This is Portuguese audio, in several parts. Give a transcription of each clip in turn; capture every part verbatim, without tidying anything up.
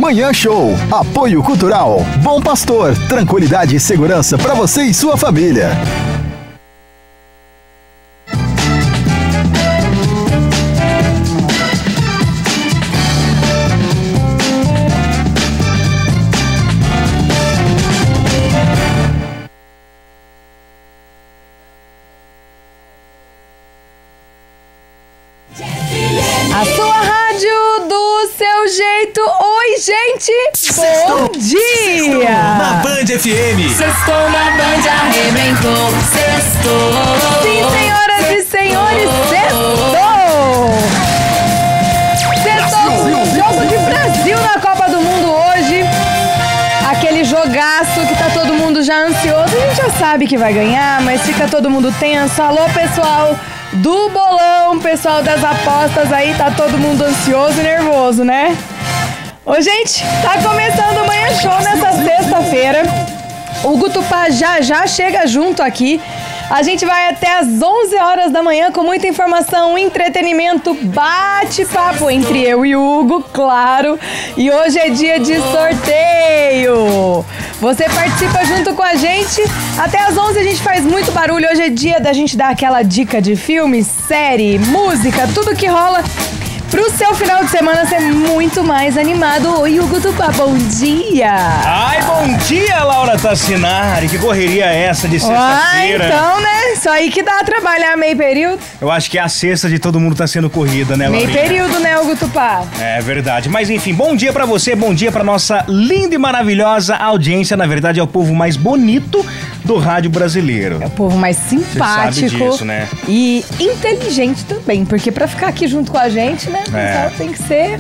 Manhã Show. Apoio Cultural. Bom Pastor. Tranquilidade e segurança para você e sua família. A sua rádio do seu jeito. Oi, gente! Sextou. Bom dia! Sextou na Band F M. Sextou na Band, arrebentou. Sextou. Sim, senhoras e senhores, sextou! Sextou! Jogo de Brasil na Copa do Mundo hoje. Aquele jogaço que tá todo mundo já ansioso. A gente já sabe que vai ganhar, mas fica todo mundo tenso. Alô, pessoal do bolão, pessoal das apostas aí, tá todo mundo ansioso e nervoso, né? Ô, gente, tá começando o Manhã Show nessa sexta-feira. O Gutupá já já chega junto aqui. A gente vai até às onze horas da manhã com muita informação, entretenimento, bate-papo entre eu e o Hugo, claro. E hoje é dia de sorteio. Você participa junto com a gente. Até às onze a gente faz muito barulho. Hoje é dia da gente dar aquela dica de filme, série, música, tudo que rola pro seu final de semana ser muito mais animado. Oi, Hugo Tupá, bom dia! Ai, bom dia, Laura Tassinari. Que correria é essa de sexta-feira? Ah, então, né? Só aí que dá trabalhar meio período. Eu acho que a sexta de todo mundo tá sendo corrida, né, Laura? Meio período, né, Hugo Tupá? É verdade. Mas enfim, bom dia pra você, bom dia pra nossa linda e maravilhosa audiência. Na verdade, é o povo mais bonito do rádio brasileiro. É o povo mais simpático. Você sabe disso, né? E inteligente também, porque pra ficar aqui junto com a gente, né, É. tem que ser...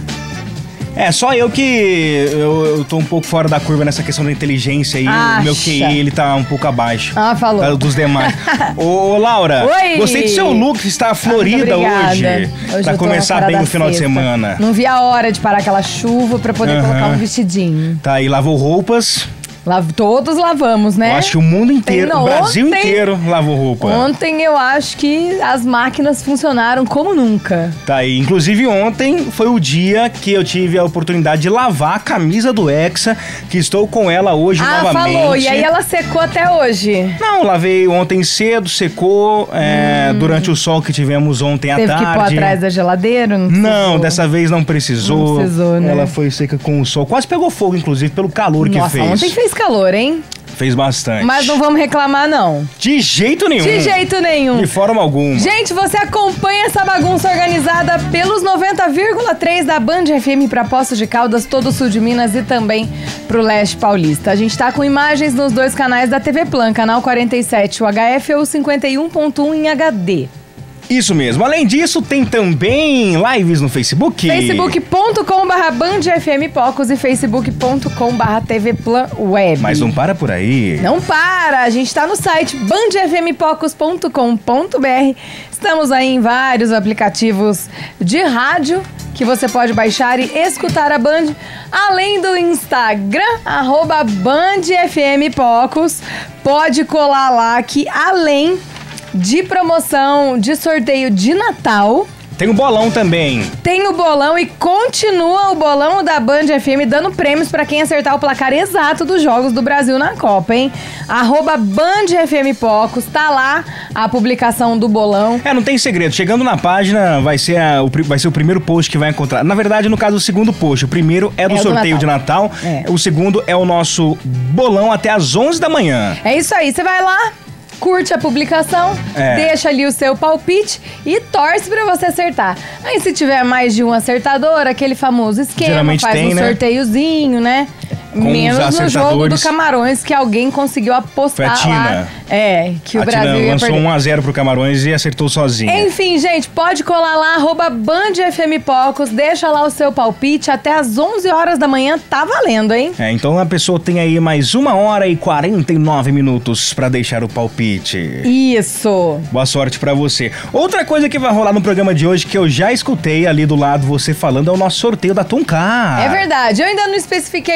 É, só eu que eu, eu tô um pouco fora da curva nessa questão da inteligência aí. Acha? O meu Q I, ele tá um pouco abaixo. Ah, falou. Tá, dos demais. ô, ô, Laura, Oi. gostei do seu look, está florida Ah, muito obrigada. hoje. Hoje Pra eu tô começar fora bem da o final de sexta. semana. Não vi a hora de parar aquela chuva pra poder Aham. colocar um vestidinho. Tá aí, lavou roupas. Lav- Todos lavamos, né? Eu acho que o mundo inteiro, Tem- o Brasil ontem- inteiro lavou roupa. Ontem eu acho que as máquinas funcionaram como nunca. Tá aí. Inclusive ontem foi o dia que eu tive a oportunidade de lavar a camisa do Hexa, que estou com ela hoje Ah, novamente. falou. E aí ela secou até hoje. Não, lavei ontem cedo, secou, é, durante o sol que tivemos ontem à Teve tarde. que pôr atrás da geladeira? Não, Não, precisou? dessa vez não precisou. Não precisou, né? Ela foi seca com o sol. Quase pegou fogo, inclusive, pelo calor que Nossa, fez. ontem fez calor, hein? Fez bastante. Mas não vamos reclamar, não. De jeito nenhum. De jeito nenhum. De forma alguma. Gente, você acompanha essa bagunça organizada pelos noventa vírgula três da Band F M para Poços de Caldas, todo o sul de Minas e também pro leste paulista. A gente tá com imagens nos dois canais da T V Plan, canal quarenta e sete U H F ou cinquenta e um ponto um em H D. Isso mesmo. Além disso, tem também lives no Facebook. facebook ponto com barra Band F M Pocos e facebook ponto com barra T V Plan Web. Mas não para por aí. Não para, a gente tá no site band f m pocos ponto com ponto b r. Estamos aí em vários aplicativos de rádio que você pode baixar e escutar a Band, além do Instagram, arroba Band F M Pocos. Pode colar lá que além de promoção de sorteio de Natal, Tem o bolão também. tem o bolão e continua o bolão da Band F M dando prêmios pra quem acertar o placar exato dos jogos do Brasil na Copa, hein? Arroba Band F M Pocos, tá lá a publicação do bolão. É, não tem segredo. Chegando na página, vai ser, a- o, pri- vai ser o primeiro post que vai encontrar. Na verdade, no caso, o segundo post. O primeiro é do É o do sorteio de Natal. É. O segundo é o nosso bolão até às onze da manhã. É isso aí, você vai lá, curte a publicação, É. deixa ali o seu palpite e torce pra você acertar. Aí se tiver mais de um acertador, aquele famoso esquema, Geralmente faz tem, um né? sorteiozinho, né? Com os Menos no jogo do acertadores. Camarões, que alguém conseguiu Foi apostar a Tina. lá. É, que o a Brasil Tina ia lançou perder. um a zero pro Camarões e acertou sozinha. Enfim, gente, pode colar lá, arroba Band F M Pocos, deixa lá o seu palpite, até às onze horas da manhã, tá valendo, hein? É, então a pessoa tem aí mais uma hora e quarenta e nove minutos pra deixar o palpite. Isso! Boa sorte pra você. Outra coisa que vai rolar no programa de hoje, que eu já escutei ali do lado você falando, é o nosso sorteio da Tonka. É verdade, eu ainda não especifiquei muito bem,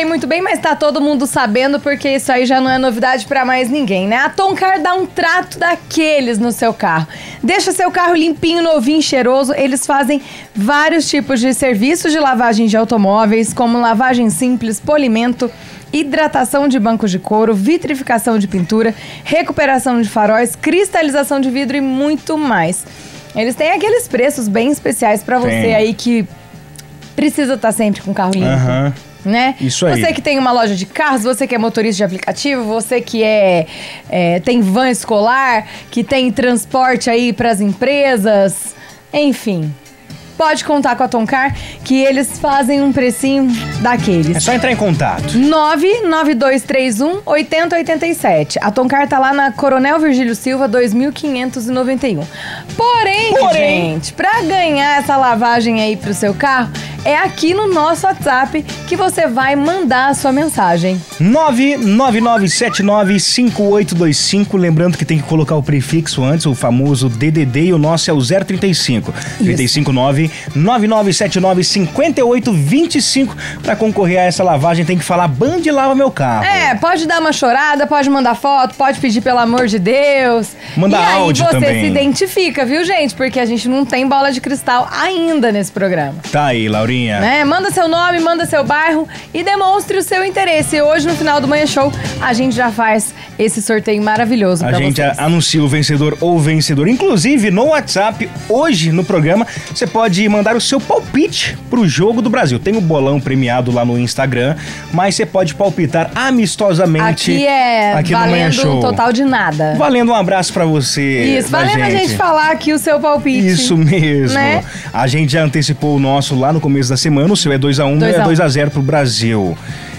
mas tá todo mundo sabendo porque isso aí já não é novidade pra mais ninguém, né? A Toncar dá um trato daqueles no seu carro. Deixa seu carro limpinho, novinho, cheiroso. Eles fazem vários tipos de serviços de lavagem de automóveis, como lavagem simples, polimento, hidratação de bancos de couro, vitrificação de pintura, recuperação de faróis, cristalização de vidro e muito mais. Eles têm aqueles preços bem especiais pra você Tem. aí que precisa estar sempre com o carro limpo. Aham. Né? Isso aí. Você que tem uma loja de carros, você que é motorista de aplicativo, você que é, é tem van escolar, que tem transporte aí pras empresas, enfim. Pode contar com a Toncar, que eles fazem um precinho daqueles. É só entrar em contato. nove nove dois três um oito zero oito sete. A Toncar tá lá na Coronel Virgílio Silva dois mil quinhentos e noventa e um. Porém, Porém, gente, pra ganhar essa lavagem aí pro seu carro, é aqui no nosso WhatsApp que você vai mandar a sua mensagem. nove nove nove sete nove cinco oito dois cinco. Lembrando que tem que colocar o prefixo antes, o famoso D D D, e o nosso é o zero trinta e cinco. trinta e cinco nove nove nove sete nove cinco oito dois cinco. Pra concorrer a essa lavagem tem que falar Band Lava Meu Carro. É, pode dar uma chorada, pode mandar foto, pode pedir pelo amor de Deus. Manda e aí áudio você também. se identifica, viu, gente? Porque a gente não tem bola de cristal ainda nesse programa. Tá aí, Laurinha. Né? Manda seu nome, manda seu bairro e demonstre o seu interesse. Hoje, no final do Manhã Show, a gente já faz esse sorteio maravilhoso A pra gente vocês. anuncia o vencedor ou vencedor. Inclusive, no WhatsApp, hoje no programa, você pode mandar o seu palpite pro jogo do Brasil. Tem o bolão premiado lá no Instagram, mas você pode palpitar amistosamente Aqui é aqui no Manhã valendo Show. um total de nada. Valendo um abraço pra você. Isso, da valendo a gente falar aqui o seu palpite. Isso mesmo. Né? A gente já antecipou o nosso lá no começo da semana. O seu é dois a um, dois a um. é dois a zero pro Brasil.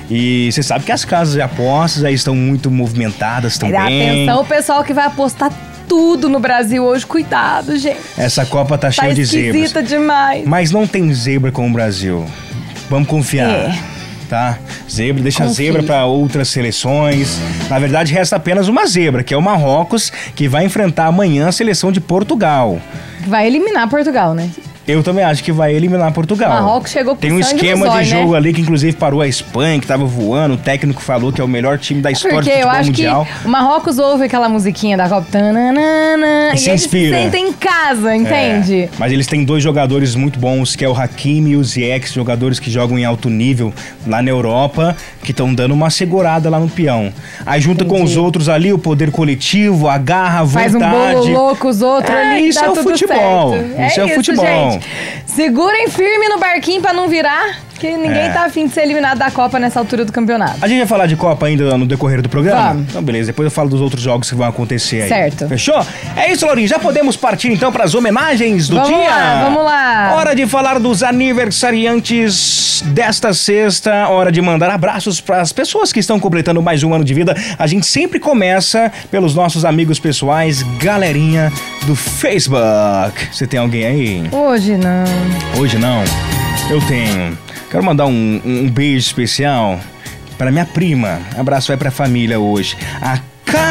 E você sabe que as casas de apostas aí estão muito movimentadas também. Atenção, o pessoal que vai apostar tudo no Brasil hoje, cuidado, gente. Essa Copa tá, Tá cheia de zebras. esquisita demais. Mas não tem zebra com o Brasil. Vamos confiar. É. Tá? Zebra, deixa Confie. a zebra para outras seleções. Na verdade, resta apenas uma zebra, que é o Marrocos, que vai enfrentar amanhã a seleção de Portugal. Vai eliminar Portugal, né? Eu também acho que vai eliminar Portugal. Marrocos chegou com Tem um sangue no esquema zóio, de jogo né? ali que inclusive parou a Espanha, que tava voando. O técnico falou que é o melhor time da história Porque do eu futebol acho mundial. que o Marrocos ouve aquela musiquinha da Copa tananana, E e se eles inspira. se sentem em casa, entende? É, mas eles têm dois jogadores muito bons, que é o Hakimi e o Ziyech, jogadores que jogam em alto nível lá na Europa, que estão dando uma segurada lá no peão. Aí junta com Entendi. os outros ali, o poder coletivo, a garra, a vontade. Faz um bolo louco os outros É, ali, isso dá é o tudo futebol. certo. Isso é o futebol. Gente. Segurem firme no barquinho pra não virar, que ninguém É. tá afim de ser eliminado da Copa nessa altura do campeonato. A gente vai falar de Copa ainda no decorrer do programa? Vamos. Então, beleza. Depois eu falo dos outros jogos que vão acontecer aí. Certo. Fechou? É isso, Laurinha. Já podemos partir, então, para as homenagens do Vamos dia? lá, vamos lá. Hora de falar dos aniversariantes desta sexta. Hora de mandar abraços para as pessoas que estão completando mais um ano de vida. A gente sempre começa pelos nossos amigos pessoais, galerinha do Facebook. Você tem alguém aí? Hoje não. Hoje não. Eu tenho. Quero mandar um, um, um beijo especial para minha prima. Abraço vai pra família hoje. A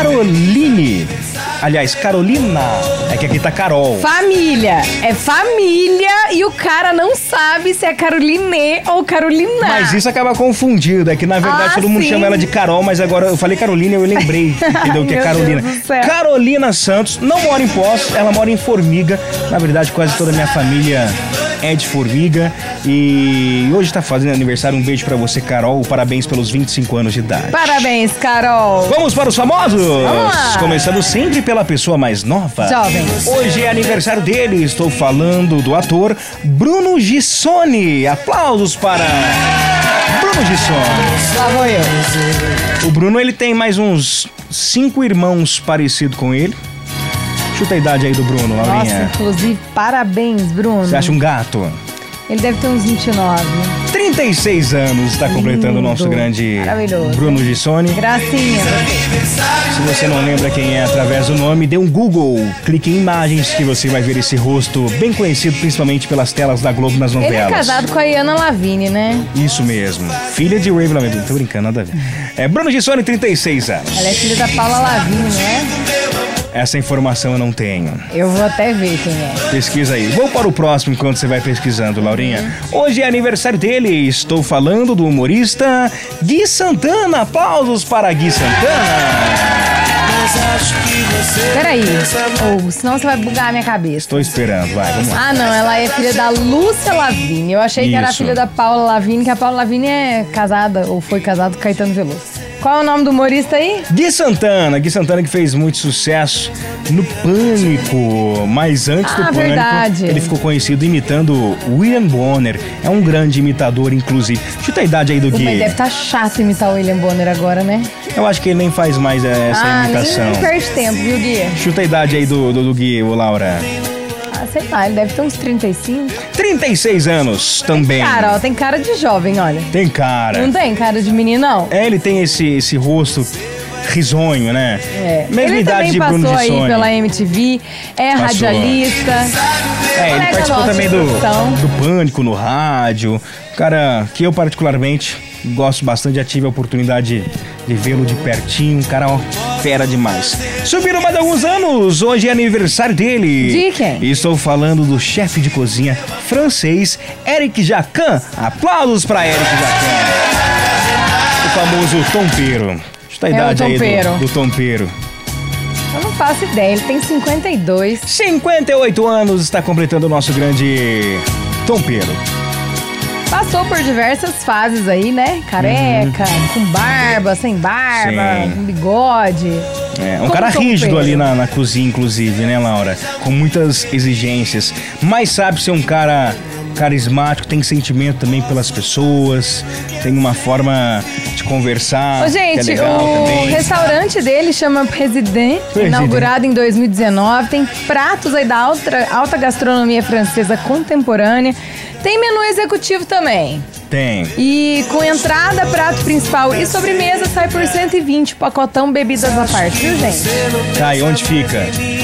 Caroline. Aliás, Carolina. É que aqui tá Carol. Família. É família e o cara não sabe se é Caroline ou Carolina. Mas isso acaba confundido. É que na verdade Ah, todo mundo sim. chama ela de Carol, mas agora eu falei Carolina e eu lembrei. Entendeu? Que é Meu Carolina. Deus do céu. Carolina Santos não mora em Poços, ela mora em Formiga. Na verdade, quase toda a minha família é de Formiga. E hoje tá fazendo aniversário. Um beijo pra você, Carol. Parabéns pelos vinte e cinco anos de idade. Parabéns, Carol. Vamos para os famosos? Vamos lá. Começando sempre pela pessoa mais nova. Jovem. Hoje é aniversário dele. Estou falando do ator Bruno Gissoni. Aplausos para Bruno Gissoni. Lá vou eu. O Bruno, ele tem mais uns cinco irmãos parecidos com ele. Chuta a idade aí do Bruno, Nossa, Laurinha. inclusive, parabéns, Bruno. Você acha um gato? Ele deve ter uns vinte e nove. trinta e seis anos está completando o nosso Lindo. grande Maravilhoso. Bruno Gissoni. Gracinha. Se você não lembra quem é através do nome, dê um Google. Clique em imagens que você vai ver esse rosto bem conhecido, principalmente pelas telas da Globo nas novelas. Ele é casado com a Iana Lavigne, né? Isso mesmo. Filha de Ray Lavigne. Tô brincando, nada a ver. É Bruno Gissoni, trinta e seis anos. Ela é filha da Paula Lavigne, não é? Essa informação eu não tenho. Eu vou até ver quem é. Pesquisa aí. Vou para o próximo enquanto você vai pesquisando, Laurinha. Hoje é aniversário dele. Estou falando do humorista Gui Santana. Aplausos para Gui Santana. Peraí, ou senão você vai bugar a minha cabeça. Estou esperando, vai, vamos lá. Ah, não, ela é filha da Lúcia Lavigne. Eu achei Isso. que era filha da Paula Lavigne, que a Paula Lavigne é casada, ou foi casada com Caetano Veloso. Qual é o nome do humorista aí? Gui Santana. Gui Santana que fez muito sucesso no Pânico. Mas antes Ah, do Pânico, verdade. ele ficou conhecido imitando William Bonner. É um grande imitador, inclusive. Chuta a idade aí do Mas Gui. deve estar chato imitar o William Bonner agora, né? Eu acho que ele nem faz mais é, essa ah, imitação. nem, nem perde tempo, viu, Gui? Chuta a idade aí do, do, do Gui, ô Laura. Ah, sei lá, ele deve ter uns trinta e cinco. trinta e seis anos também. Cara, ó, tem cara de jovem, olha. Tem cara. Não tem cara de menino, não? É, ele tem esse, esse rosto risonho, né? É. Mesma Ele idade também de Bruno passou aí Gissoni. pela M T V, é Passou. radialista. É, ele colega participou nosso também de do, profissão. do Pânico no rádio. Cara, que eu particularmente gosto bastante, já tive a oportunidade de vê-lo de pertinho. Um cara, ó, fera demais. Subiram mais alguns anos, hoje é aniversário dele. De quem? E estou falando do chefe de cozinha francês, Eric Jacquin. Aplausos para Eric Jacquin. O famoso tompeiro. Chuta a É o idade aí tompeiro. do, do tompeiro. Eu não faço ideia, ele tem cinquenta e dois. cinquenta e oito anos está completando o nosso grande tompeiro. Passou por diversas fases aí, né? Careca, com barba, sem barba, Sim. com bigode. É, um Como cara tompeiro. rígido ali na, na cozinha, inclusive, né, Laura? Com muitas exigências. Mas sabe ser um cara carismático, tem sentimento também pelas pessoas, tem uma forma de conversar. Ô, que é gente, legal o também. restaurante dele chama President, President. inaugurado em dois mil e dezenove. Tem pratos aí da alta, alta gastronomia francesa contemporânea. Tem menu executivo também. Tem. E com entrada, prato principal e sobremesa sai por cento e vinte, pacotão, bebidas à parte, viu, gente? Tá, e onde fica?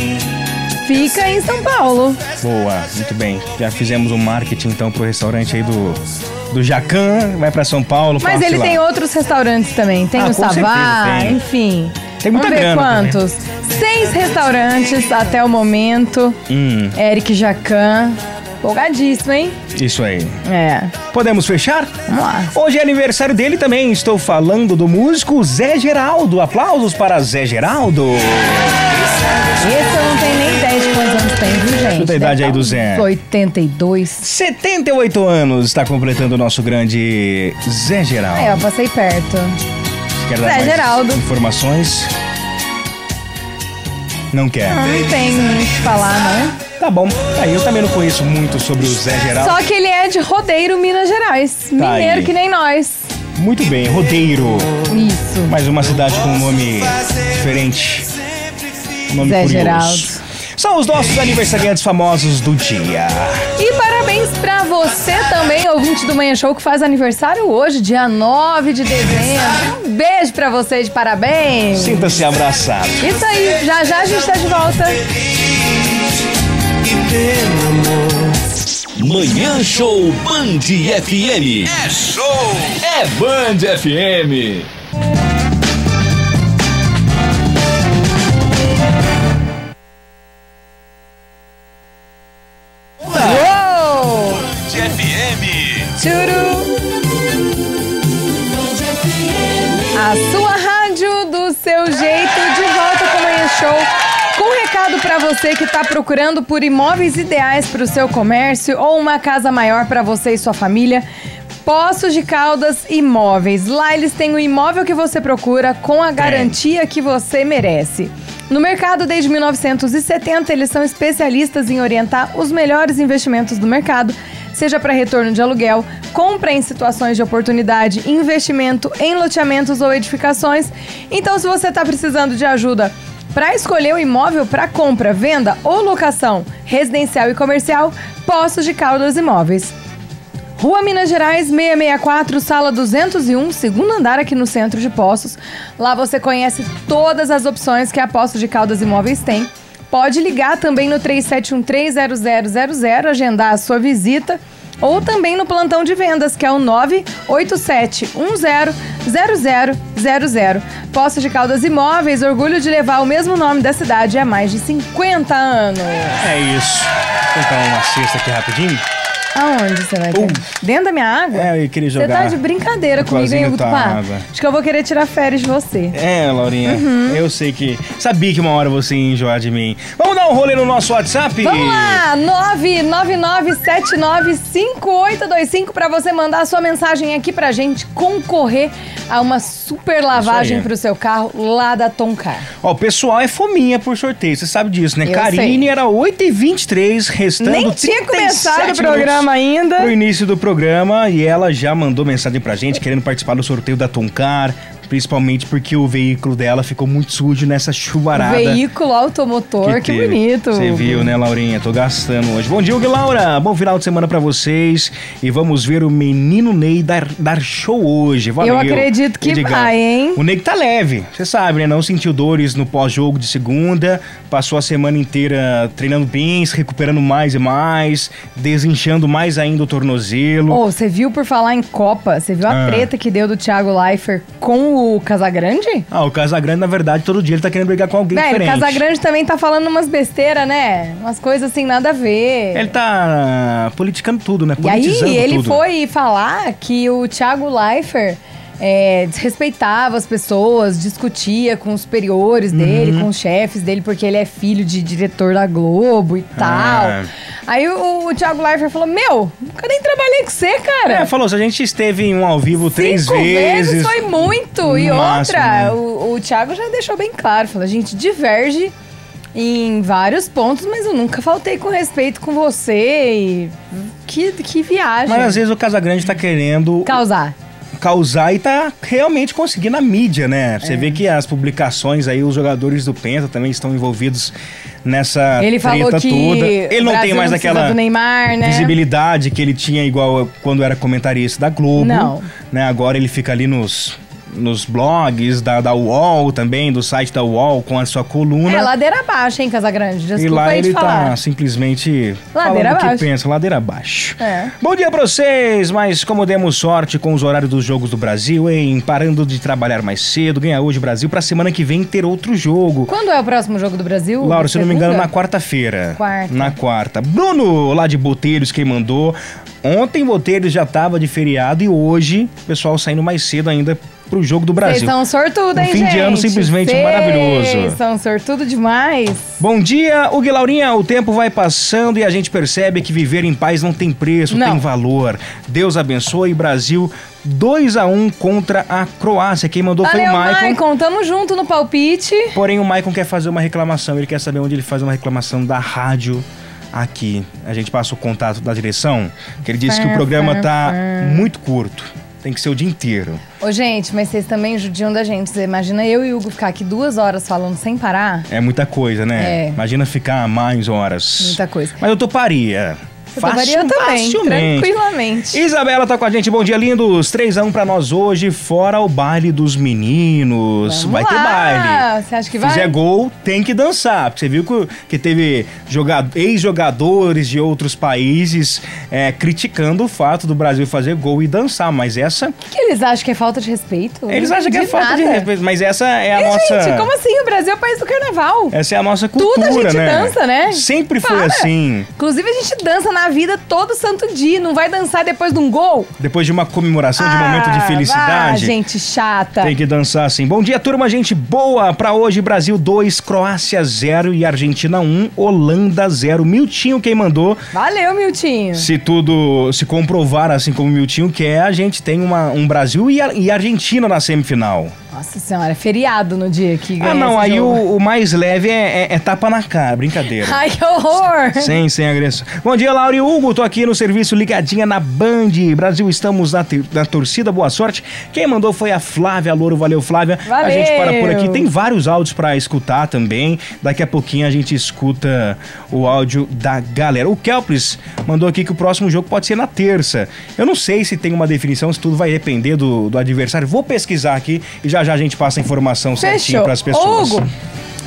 Fica em São Paulo. Boa, muito bem. Já fizemos um marketing então pro restaurante aí do, do Jacquin, vai pra São Paulo. Mas passe ele lá. tem outros restaurantes também. Tem Ah, o com Savá, certeza tem. enfim. Tem muita Vamos ver grana quantos? Seis restaurantes até o momento. Hum, Eric Jacquin. Empolgadíssimo, hein? isso aí. É. Podemos fechar? Vamos lá. Hoje é aniversário dele também. Estou falando do músico Zé Geraldo. Aplausos para Zé Geraldo. Esse eu não tenho nem ideia de quantos anos tem, viu, gente? Chuta a idade Deve aí tá do uns Zé. oitenta e dois. setenta e oito anos está completando o nosso grande Zé Geraldo. É, eu passei perto. Quer dar Zé mais Geraldo. informações? Não quer. Não, não tem muito o que falar, não. Tá bom. Aí eu também não conheço muito sobre o Zé Geraldo. Só que ele é de Rodeiro, Minas Gerais. Tá Mineiro aí. que nem nós. Muito bem, Rodeiro. Isso. Mais uma cidade com um nome diferente. Nome Zé curioso. Geraldo. São os nossos aniversariantes famosos do dia. E parabéns pra você também, ouvinte do Manhã Show, que faz aniversário hoje, dia nove de dezembro. Um beijo pra você de parabéns. Sinta-se abraçado. Isso aí, já já a gente tá de volta. Manhã Show Band F M. É show! É Band F M. Uou! F M. Tchuru! A sua rádio do seu jeito, de volta com o Manhã Show. Com um recado para você que está procurando por imóveis ideais para o seu comércio ou uma casa maior para você e sua família. Poços de Caldas Imóveis. Lá eles têm o imóvel que você procura com a garantia que você merece. No mercado desde mil novecentos e setenta, eles são especialistas em orientar os melhores investimentos do mercado, seja para retorno de aluguel, compra em situações de oportunidade, investimento em loteamentos ou edificações. Então, se você está precisando de ajuda para escolher o imóvel para compra, venda ou locação residencial e comercial, Poços de Caldas Imóveis. Rua Minas Gerais, seiscentos e sessenta e quatro, sala duzentos e um, segundo andar aqui no centro de Poços. Lá você conhece todas as opções que a Poços de Caldas Imóveis tem. Pode ligar também no três sete um três, zero zero zero zero, agendar a sua visita. Ou também no plantão de vendas, que é o nove oito sete um zero, zero zero zero zero. Poços de Caldas Imóveis, orgulho de levar o mesmo nome da cidade há mais de cinquenta anos. É isso. Vou tentar uma cesta aqui rapidinho. Aonde você vai ter? Dentro da minha água? É, eu queria jogar. Você tá de brincadeira comigo, hein, Gutupá? Acho que eu vou querer tirar férias de você. É, Laurinha, uhum. eu sei que... Sabia que uma hora você ia enjoar de mim. Vamos dar um rolê no nosso WhatsApp? Vamos lá! nove nove nove sete nove cinco oito dois cinco pra você mandar a sua mensagem aqui pra gente concorrer a uma super lavagem pro seu carro lá da Toncar. Ó, o pessoal é fominha por sorteio, você sabe disso, né? Eu Karine sei. Era oito e vinte e três, restando Nem tinha começado o programa ainda. Pro início do programa, e ela já mandou mensagem pra gente querendo participar do sorteio da Toncar, principalmente porque o veículo dela ficou muito sujo nessa chuvarada. Veículo automotor, que, que bonito. Você viu, né, Laurinha? Tô gastando hoje. Bom dia, Hugo e Laura. Bom final de semana pra vocês. E vamos ver o menino Ney dar, dar show hoje. Valeu. Eu acredito que Edgar. vai, hein? O Ney tá leve, você sabe, né? Não sentiu dores no pós-jogo de segunda. Passou a semana inteira treinando bem, se recuperando mais e mais, desinchando mais ainda o tornozelo. Ô, você viu por falar em Copa? Você viu a Ah. treta que deu do Thiago Leifert com o Casagrande? Ah, o Casagrande, na verdade, todo dia ele tá querendo brigar com alguém Velho, o diferente. Casagrande também tá falando umas besteiras, né? Umas coisas assim, nada a ver. Ele tá politicando tudo, né? E aí, Politizando ele tudo. foi falar que o Thiago Leifert é, desrespeitava as pessoas, discutia com os superiores dele, Uhum. com os chefes dele, porque ele é filho de diretor da Globo e tal. Ah. Aí o, o Thiago Leifert falou, meu, nunca nem trabalhei com você, cara. É, falou, se a gente esteve em um ao vivo três Cinco vezes... vezes foi muito. E no máximo, outra, né? o, o Thiago já deixou bem claro, falou, a gente diverge em vários pontos, mas eu nunca faltei com respeito com você e que, que viagem. Mas às vezes o Casagrande tá querendo Causar. causar e tá realmente conseguindo a mídia, né? Você É. vê que as publicações aí, os jogadores do Penta também estão envolvidos nessa Ele falou treta que toda. Ele o não Brasil tem mais não precisa aquela do Neymar, né? visibilidade que ele tinha igual quando era comentarista da Globo. Não. Né? Agora ele fica ali nos, nos blogs da, da U O L também, do site da U O L com a sua coluna. É, ladeira abaixo, hein, Casagrande? Desculpa E lá aí ele de falar. tá simplesmente Ladeira falando o abaixo. que pensa, ladeira abaixo. É. Bom dia pra vocês, mas como demos sorte com os horários dos jogos do Brasil, hein? Parando de trabalhar mais cedo, ganha hoje o Brasil, pra semana que vem ter outro jogo. Quando é o próximo jogo do Brasil? Laura, se eu não me engano, Segunda? na quarta-feira. Quarta. Na quarta. Bruno, lá de Boteiros, quem mandou. Ontem Boteiros já tava de feriado e hoje o pessoal saindo mais cedo ainda pro jogo do Brasil. Vocês são sortudos, hein, Um fim gente? de ano simplesmente Vocês maravilhoso. são sortudo demais. Bom dia, Hugo e Laurinha. O tempo vai passando e a gente percebe que viver em paz não tem preço, Não. tem valor. Deus abençoe. Brasil dois a um contra a Croácia. Quem mandou Valeu, foi o Maicon. Maicon. Tamo junto no palpite. Porém, o Maicon quer fazer uma reclamação. Ele quer saber onde ele faz uma reclamação da rádio aqui. A gente passa o contato da direção, que ele disse que o programa tá muito curto. Tem que ser o dia inteiro. Ô, gente, mas vocês também judiam da gente. Você imagina eu e o Hugo ficar aqui duas horas falando sem parar? É muita coisa, né? É. Imagina ficar mais horas. Muita coisa. Mas eu toparia. Eu toparia também, facilmente. tranquilamente. Isabela tá com a gente. Bom dia, lindos. três a um pra nós hoje, fora o baile dos meninos. Vamos vai lá. ter baile. Você acha que Se fizer vai? gol, tem que dançar. Porque você viu que, que teve joga- ex-jogadores de outros países é, criticando o fato do Brasil fazer gol e dançar. Mas essa... O que, que eles acham que é falta de respeito? Eles Não acham que é entendi falta de nada. respeito. Mas essa é a E, nossa... gente, como assim? O Brasil é o país do carnaval. Essa é a nossa Tudo cultura, a gente né? dança, né? Sempre foi Para. assim. Inclusive, a gente dança na vida todo santo dia. Não vai dançar depois de um gol? Depois de uma comemoração, de um momento de Ah, felicidade. gente chata. Tem que dançar assim. Bom dia, turma, gente boa. Pra hoje, Brasil dois, Croácia zero e Argentina um, Holanda zero. Miltinho quem mandou. Valeu, Miltinho. Se tudo se comprovar assim como o Miltinho quer, a gente tem uma, um Brasil e, a- e Argentina na semifinal. Nossa senhora, é feriado no dia que ganha Ah, não, esse aí jogo. o, o mais leve é, é- é tapa na cara, brincadeira. Ai, que horror. Sem, sem agressão. Bom dia, Laura e Hugo. Tô aqui no serviço ligadinha na Band. Brasil, estamos na, te- na torcida. Boa sorte. Quem mandou foi a Flávia Louro. Valeu, Flávia. Valeu. A gente para por aqui. Tem vários áudios pra escutar também. Daqui a pouquinho a gente escuta o áudio da galera. O Kelpris mandou aqui que o próximo jogo pode ser na terça. Eu não sei se tem uma definição, se tudo vai depender do, do adversário. Vou pesquisar aqui e já já a gente passa a informação certinha Fechou. pras pessoas. Hugo, antes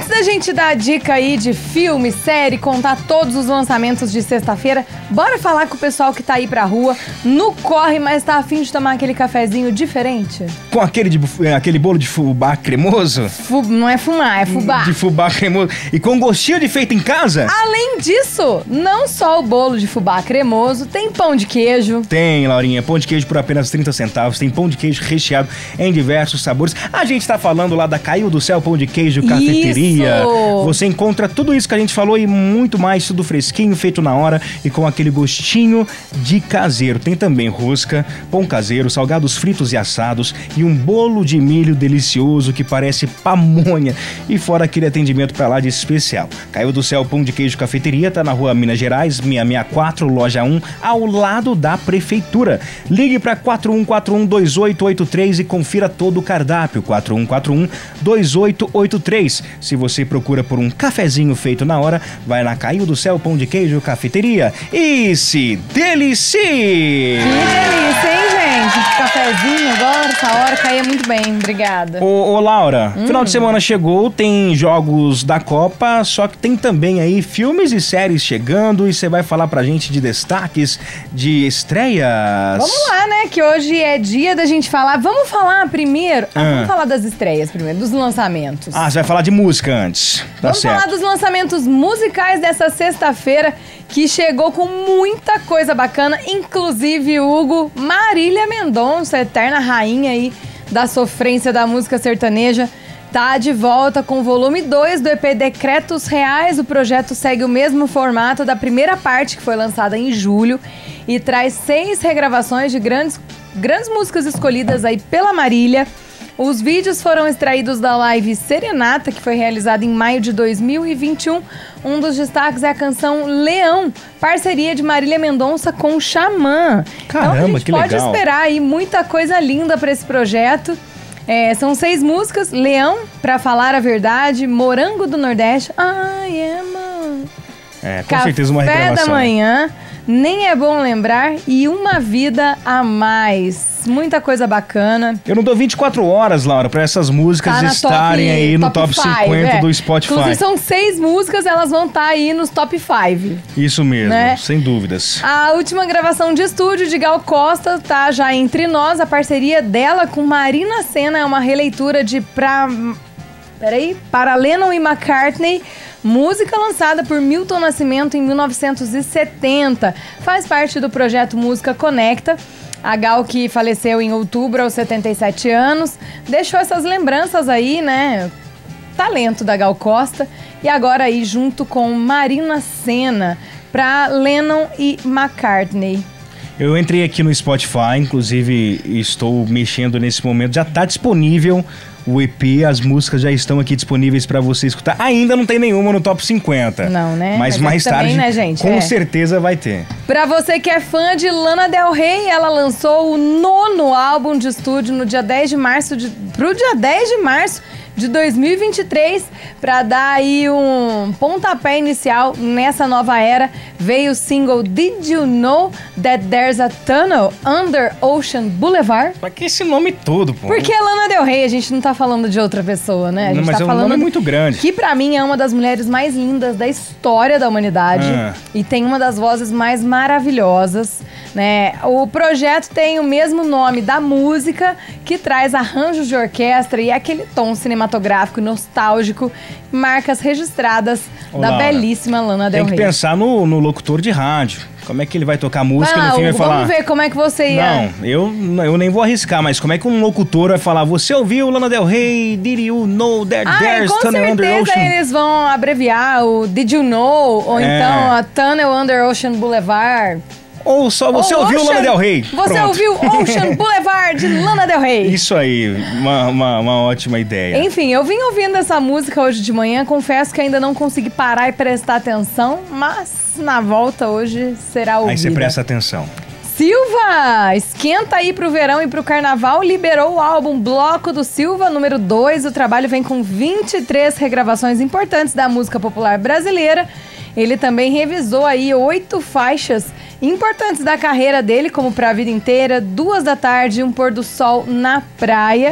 da gente dar a dica aí de filme, série, contar todos os lançamentos de sexta-feira, bora falar com o pessoal que tá aí pra rua, no corre, mas tá afim de tomar aquele cafezinho diferente? Com aquele, de, aquele bolo de fubá cremoso? Fu, não é fumar, é fubá. De fubá cremoso. E com gostinho de feito em casa? Além disso, não só o bolo de fubá cremoso, tem pão de queijo. Tem, Laurinha, pão de queijo por apenas trinta centavos, tem pão de queijo recheado em diversos sabores. A gente tá falando lá da Caiu do Céu Pão de Queijo Cafeteria. Isso. Você encontra tudo isso que a gente falou e muito mais, tudo fresquinho, feito na hora e com aquele gostinho de caseiro. Tem também rosca, pão caseiro, salgados fritos e assados e um bolo de milho delicioso que parece pamonha. E fora aquele atendimento pra lá de especial. Caiu do Céu Pão de Queijo Cafeteria, tá na rua Minas Gerais, seiscentos e sessenta e quatro, loja um, ao lado da prefeitura. Ligue para quatro um quatro um, dois oito oito três e confira todo o cardápio. quatro um quatro um, dois oito oito três. Se você procura por um cafezinho feito na hora, vai na Caiu do Céu Pão de Queijo Cafeteria e se delicie! Que delícia, hein, gente? Cafezinho agora, essa hora caía muito bem, obrigada. Ô, ô Laura, hum. final de semana chegou, tem jogos da Copa, só que tem também aí filmes e séries chegando e você vai falar pra gente de destaques, de estreias. Vamos lá, né, que hoje é dia da gente falar, vamos falar primeiro, ah, Ah. vamos falar das estreias primeiro, dos lançamentos. Ah, você vai falar de música antes, tá Vamos certo. falar dos lançamentos musicais dessa sexta-feira, que chegou com muita coisa bacana, inclusive, Hugo, Marília Mendonça, eterna rainha aí da sofrência da música sertaneja, tá de volta com o volume dois do E P Decretos Reais. O projeto segue o mesmo formato da primeira parte, que foi lançada em julho, e traz seis regravações de grandes, grandes músicas escolhidas aí pela Marília. Os vídeos foram extraídos da live Serenata, que foi realizada em maio de dois mil e vinte e um. Um dos destaques é a canção Leão, parceria de Marília Mendonça com o Xamã. Caramba, então a gente que pode legal. esperar aí muita coisa linda para esse projeto. É, são seis músicas: Leão, Pra Falar a Verdade, Morango do Nordeste, I Am É, com Café certeza uma reclamação. da Manhã, Nem É Bom Lembrar e Uma Vida a Mais. Muita coisa bacana. Eu não dou vinte e quatro horas, Laura, pra essas músicas Tá na estarem top- aí no top top five, cinquenta é. do Spotify. Inclusive são seis músicas, elas vão estar aí nos top cinco. Isso mesmo, né? sem dúvidas. A última gravação de estúdio de Gal Costa tá já entre nós. A parceria dela com Marina Sena é uma releitura de pra... Peraí, para Lennon e McCartney, música lançada por Milton Nascimento em mil novecentos e setenta. Faz parte do projeto Música Conecta. A Gal, que faleceu em outubro aos setenta e sete anos, deixou essas lembranças aí, né? Talento da Gal Costa. E agora aí junto com Marina Sena para Lennon e McCartney. Eu entrei aqui no Spotify, inclusive estou mexendo nesse momento, já está disponível o E P, as músicas já estão aqui disponíveis para você escutar. Ainda não tem nenhuma no top cinquenta. Não, né? Mas, Mas mais é que tarde, também, né, gente? com É. certeza vai ter. Pra você que é fã de Lana Del Rey, ela lançou o nono álbum de estúdio no dia dez de março, de, pro dia dez de março de dois mil e vinte e três, pra dar aí um pontapé inicial nessa nova era. Veio o single Did You Know That There's a Tunnel Under Ocean Boulevard? Pra que esse nome todo, pô? Porque é Lana Del Rey, a gente não tá falando de outra pessoa, né? A gente Não, mas tá é um falando nome muito grande. que pra mim é uma das mulheres mais lindas da história da humanidade. Ah. E tem uma das vozes mais maravilhosas, né? O projeto tem o mesmo nome da música, que traz arranjos de orquestra e aquele tom cinematográfico nostálgico, marcas registradas Ô, da Laura, belíssima Lana Del Tem Rey. que pensar no, no locutor de rádio. Como é que ele vai tocar música Vai e lá, no fim vai Hugo, falar... vamos ver como é que você ia... Não, eu, eu nem vou arriscar, mas como é que um locutor vai falar, você ouviu Lana Del Rey, Did You Know That Ah, There's com Tunnel Under certeza Ocean? eles vão abreviar o Did You Know, ou É. então a Tunnel Under Ocean Boulevard. Ou só você Ou ouviu Ocean- Lana Del Rey? Você Pronto. ouviu Ocean Boulevard de Lana Del Rey. Isso aí, uma, uma, uma ótima ideia. Enfim, eu vim ouvindo essa música hoje de manhã, confesso que ainda não consegui parar e prestar atenção, mas na volta hoje será ouvida. Aí você presta atenção. Silva, esquenta aí pro verão e pro carnaval, liberou o álbum Bloco do Silva, número dois. O trabalho vem com vinte e três regravações importantes da música popular brasileira. Ele também revisou aí oito faixas importantes da carreira dele, como Pra Vida Inteira, Duas da Tarde, Um Pôr do Sol na Praia.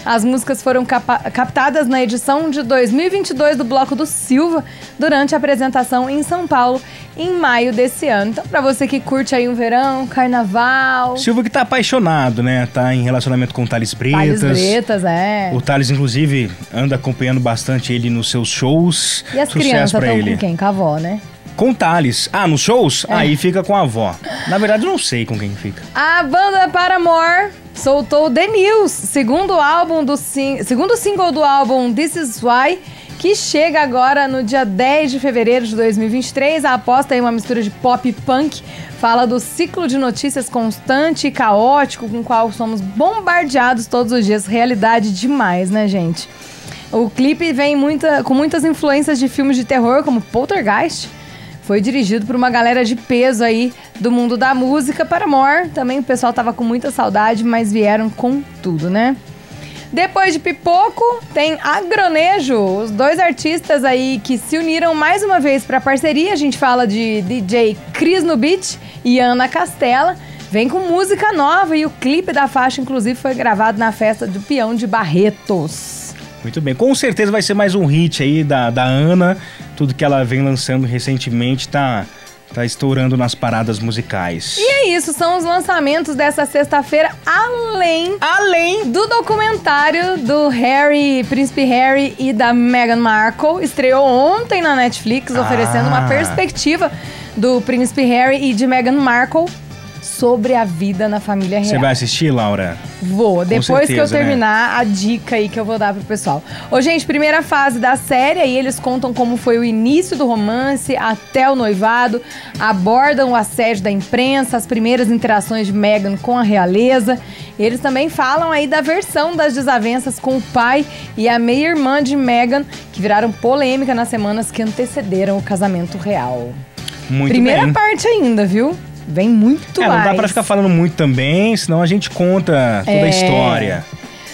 As músicas foram capa- captadas na edição de dois mil e vinte e dois do Bloco do Silva, durante a apresentação em São Paulo, em maio desse ano. Então, pra você que curte aí um verão, carnaval... Silva que tá apaixonado, né? Tá em relacionamento com o Thales Bretas. Thales Bretas, é. O Thales, inclusive, anda acompanhando bastante ele nos seus shows. E as Sucesso crianças pra estão ele. com quem? Com a avó, né? Com o Thales. Ah, nos shows? É. Aí fica com a avó. Na verdade, eu não sei com quem fica. A banda Paramore soltou The News, segundo álbum do sing- segundo single do álbum This Is Why, que chega agora no dia dez de fevereiro de dois mil e vinte e três. A aposta é uma mistura de pop e punk, fala do ciclo de notícias constante e caótico com o qual somos bombardeados todos os dias. Realidade demais, né, gente? O clipe vem muita, com muitas influências de filmes de terror, como Poltergeist. Foi dirigido por uma galera de peso aí do mundo da música. Paramore, também o pessoal tava com muita saudade, mas vieram com tudo, né? Depois de Pipoco, tem Agronejo, os dois artistas aí que se uniram mais uma vez para parceria. A gente fala de D J Cris no Beat e Ana Castela. Vem com música nova e o clipe da faixa, inclusive, foi gravado na festa do Peão de Barretos. Muito bem. Com certeza vai ser mais um hit aí da, da Ana. Tudo que ela vem lançando recentemente tá, tá estourando nas paradas musicais. E é isso, são os lançamentos dessa sexta-feira, além... Além do documentário do Harry, Príncipe Harry e da Meghan Markle. Estreou ontem na Netflix, Ah. oferecendo uma perspectiva do Príncipe Harry e de Meghan Markle sobre a vida na família real. Você vai assistir, Laura? Vou, depois certeza, que eu né? terminar, a dica aí que eu vou dar pro pessoal. Ô, gente, primeira fase da série, aí eles contam como foi o início do romance até o noivado, abordam o assédio da imprensa, as primeiras interações de Meghan com a realeza. Eles também falam aí da versão das desavenças com o pai e a meia-irmã de Meghan, que viraram polêmica nas semanas que antecederam o casamento real. Muito Primeira bem. parte ainda, viu? Vem muito É, mais. não dá pra ficar falando muito também, senão a gente conta toda É. a história.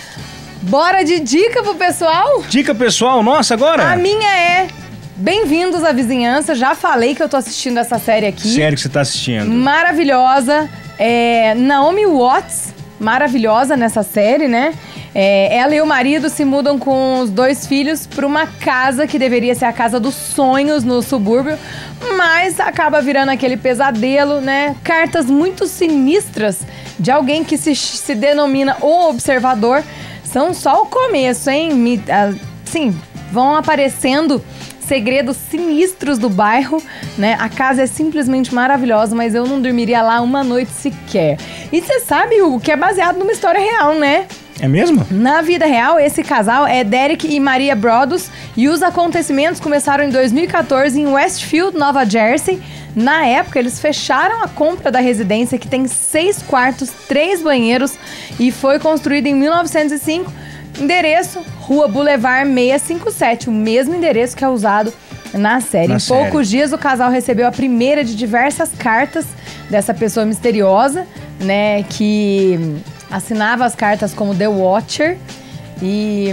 Bora de dica pro pessoal? Dica pessoal, nossa, agora? A minha é Bem-vindos à Vizinhança. Já falei que eu tô assistindo essa série aqui. Sério que você tá assistindo? Maravilhosa. É, Naomi Watts, maravilhosa nessa série, né? É, ela e o marido se mudam com os dois filhos para uma casa que deveria ser a casa dos sonhos no subúrbio, mas acaba virando aquele pesadelo, né? Cartas muito sinistras de alguém que se, se denomina o observador. São só o começo, hein? Me, assim, vão aparecendo segredos sinistros do bairro, né? A casa é simplesmente maravilhosa, mas eu não dormiria lá uma noite sequer. E você sabe, Hugo, que é baseado numa história real, né? É mesmo? Na vida real, esse casal é Derek e Maria Broaddus e os acontecimentos começaram em dois mil e quatorze em Westfield, Nova Jersey. Na época, eles fecharam a compra da residência, que tem seis quartos, três banheiros e foi construída em mil novecentos e cinco. Endereço, Rua Boulevard seiscentos e cinquenta e sete, o mesmo endereço que é usado na série. Na em série. poucos dias, o casal recebeu a primeira de diversas cartas dessa pessoa misteriosa, né, que assinava as cartas como The Watcher. E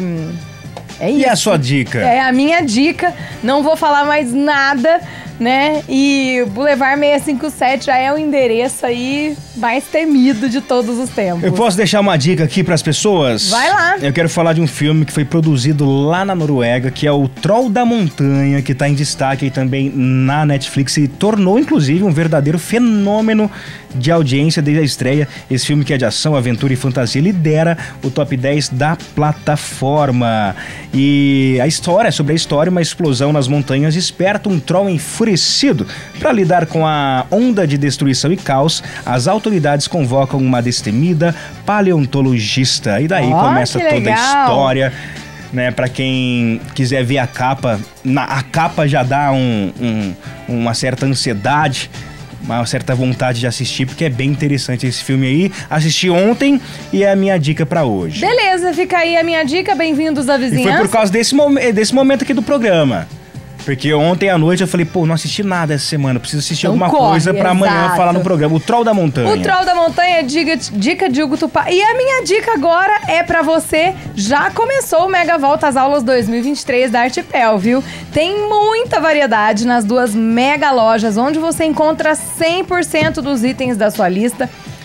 é isso. E a sua dica? É a minha dica. Não vou falar mais nada, né? E o Boulevard seiscentos e cinquenta e sete já é o endereço aí mais temido de todos os tempos. Eu posso deixar uma dica aqui pras pessoas? Vai lá. Eu quero falar de um filme que foi produzido lá na Noruega, que é o Troll da Montanha, que tá em destaque aí também na Netflix e tornou, inclusive, um verdadeiro fenômeno de audiência desde a estreia. Esse filme, que é de ação, aventura e fantasia, lidera o top dez da plataforma. E a história, sobre a história, uma explosão nas montanhas desperta um troll enfurecido. Para lidar com a onda de destruição e caos, as autoridades convocam uma destemida paleontologista. E daí Ó, começa que toda legal. a história, né? Para quem quiser ver a capa, na, a capa já dá um, um, uma certa ansiedade, uma certa vontade de assistir, porque é bem interessante esse filme aí. Assisti ontem e é a minha dica pra hoje. Beleza, fica aí a minha dica. Bem-vindos à E Vizinhança. foi por causa desse, mom desse momento aqui do programa. Porque ontem à noite eu falei, pô, não assisti nada essa semana, preciso assistir Então alguma corre, coisa pra amanhã exato. falar no programa. O Troll da Montanha. O Troll da Montanha, dica, dica de Hugo Tupá. E a minha dica agora é pra você. Já começou o Mega Volta às Aulas dois mil e vinte e três da Artipel, viu? Tem muita variedade nas duas mega lojas, onde você encontra cem por cento dos itens da sua lista.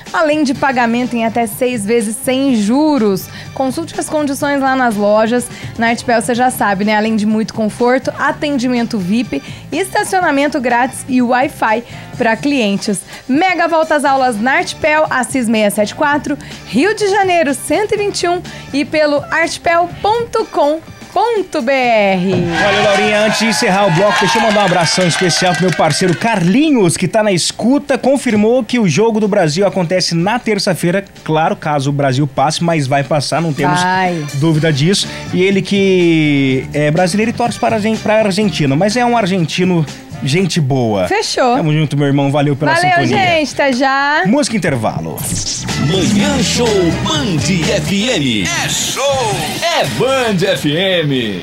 além de pagamento em até seis vezes sem juros. Consulte as condições lá nas lojas. Na Artpel você já sabe, né? Além de muito conforto, atendimento V I P, estacionamento grátis e Wi-Fi para clientes. Mega volta às aulas na Artpel, Assis seiscentos e setenta e quatro, Rio de Janeiro cento e vinte e um e pelo artpel ponto com ponto br. Olha, Laurinha, antes de encerrar o bloco, deixa eu mandar um abração especial pro meu parceiro Carlinhos, que tá na escuta, confirmou que o Jogo do Brasil acontece na terça-feira, claro, caso o Brasil passe, mas vai passar, não temos Vai. dúvida disso. E ele que é brasileiro e torce para a Argentina, mas é um argentino gente boa. Fechou. Tamo junto, meu irmão, valeu pela Valeu, sintonia. gente, até já. Música intervalo. Manhã Show Band F M. É show! É Band F M.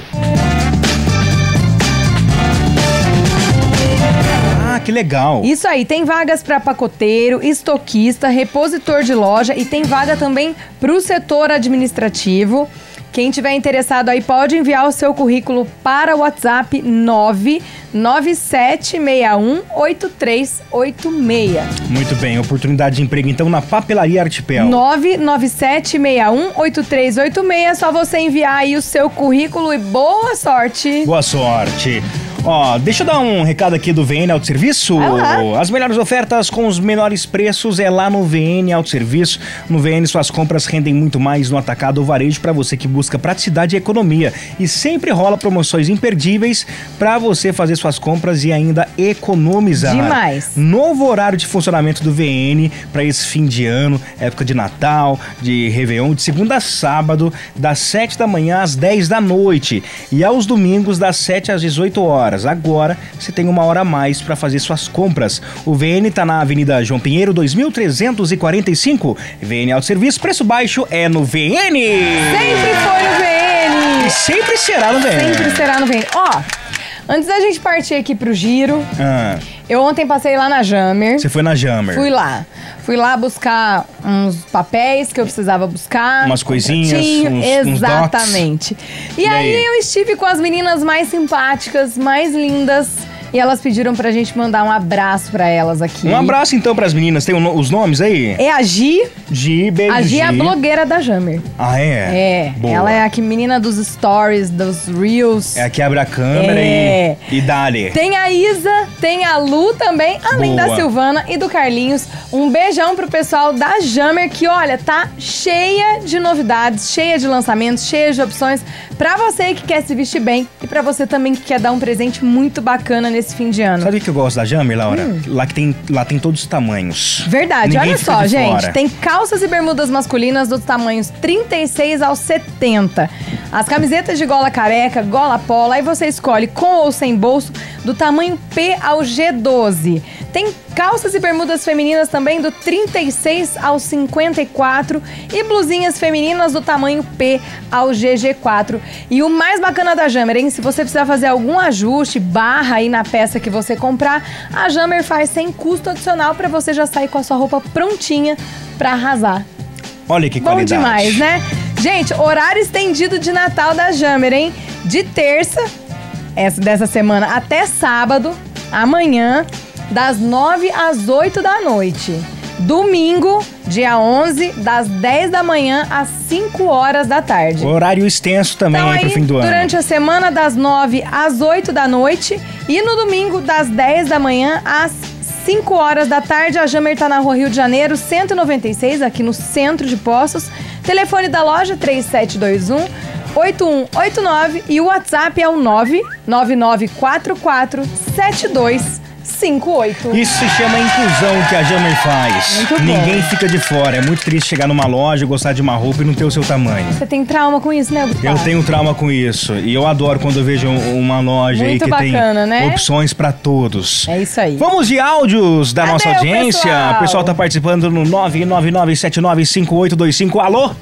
Ah, que legal. Isso aí, tem vagas para pacoteiro, estoquista, repositor de loja e tem vaga também para o setor administrativo. Quem tiver interessado aí pode enviar o seu currículo para o WhatsApp nove nove sete seis um oito três oito seis. Muito bem, oportunidade de emprego então na Papelaria Artpel. nove nove sete seis um oito três oito seis, é só você enviar aí o seu currículo e boa sorte. Boa sorte. Ó, deixa eu dar um recado aqui do V N Autosserviço. Vai lá. As melhores ofertas com os menores preços é lá no V N Autosserviço. No V N suas compras rendem muito mais no atacado ou varejo para você que busca praticidade e economia. E sempre rola promoções imperdíveis para você fazer suas compras e ainda economizar. Demais. Novo horário de funcionamento do V N para esse fim de ano, época de Natal, de Réveillon, de segunda a sábado, das sete da manhã às dez da noite. E aos domingos, das sete às dezoito horas. Agora você tem uma hora a mais para fazer suas compras. O V N está na Avenida João Pinheiro, dois mil trezentos e quarenta e cinco. V N Autosserviço, preço baixo é no V N. Sempre foi no V N. E sempre será no V N. Sempre será no V N. Ó, antes da gente partir aqui pro giro, Ah, eu ontem passei lá na Jammer. você foi na Jammer. Fui lá. Fui lá buscar uns papéis que eu precisava buscar. Umas um coisinhas, contratinho. uns- uns Exatamente. E, E aí aí? eu estive com as meninas mais simpáticas, mais lindas. E elas pediram pra gente mandar um abraço pra elas aqui. Um abraço então pras meninas. Tem o no- os nomes aí? É a Gi. Gi, beijo, A Gi Gi. é a blogueira da Jammer. Ah, é? É. Boa. Ela é a que menina dos stories, dos reels. É a que abre a câmera É. e, e dá-lhe. Tem a Isa, tem a Lu também, além Boa. da Silvana e do Carlinhos. Um beijão pro pessoal da Jammer, que olha, tá cheia de novidades, cheia de lançamentos, cheia de opções pra você que quer se vestir bem e pra você também que quer dar um presente muito bacana nesse fim de ano. Sabe o que eu gosto da Jammer, Laura? Lá, que tem, lá tem todos os tamanhos. Verdade, Ninguém olha fica só, de gente. fora. Tem calças e bermudas masculinas dos tamanhos trinta e seis ao setenta. As camisetas de gola careca, gola polo, aí você escolhe com ou sem bolso, do tamanho P ao G doze. Tem calças e bermudas femininas também do trinta e seis ao cinquenta e quatro e blusinhas femininas do tamanho P ao G G quatro. E o mais bacana da Jammer, hein? Se você precisar fazer algum ajuste, barra aí na peça que você comprar, a Jammer faz sem custo adicional pra você já sair com a sua roupa prontinha pra arrasar. Olha que Bom qualidade. demais, né? Gente, horário estendido de Natal da Jammer, hein? De terça, essa dessa semana, até sábado, amanhã, das nove às oito da noite. Domingo, dia onze, das dez da manhã às cinco horas da tarde. Horário extenso também Então aí pro aí, fim do ano. durante a semana, das nove às oito da noite. E no domingo, das dez da manhã às cinco horas da tarde. A Jammer tá na Rua Rio de Janeiro, cento e noventa e seis, aqui no centro de Poços. Telefone da loja três sete dois um, oito um oito nove e o WhatsApp é o nove nove nove quatro quatro sete dois cinco oito. Isso se chama inclusão que a Jammer faz. Muito bom. Ninguém fica de fora. É muito triste chegar numa loja, gostar de uma roupa e não ter o seu tamanho. Você tem trauma com isso, né, Gustavo? Eu tenho trauma com isso. E eu adoro quando eu vejo um- uma loja Muito aí que bacana, tem né? opções pra todos. É isso aí. Vamos de áudios da Cadê nossa o audiência. pessoal? O pessoal tá participando no nove nove nove sete nove cinco oito dois cinco. Alô?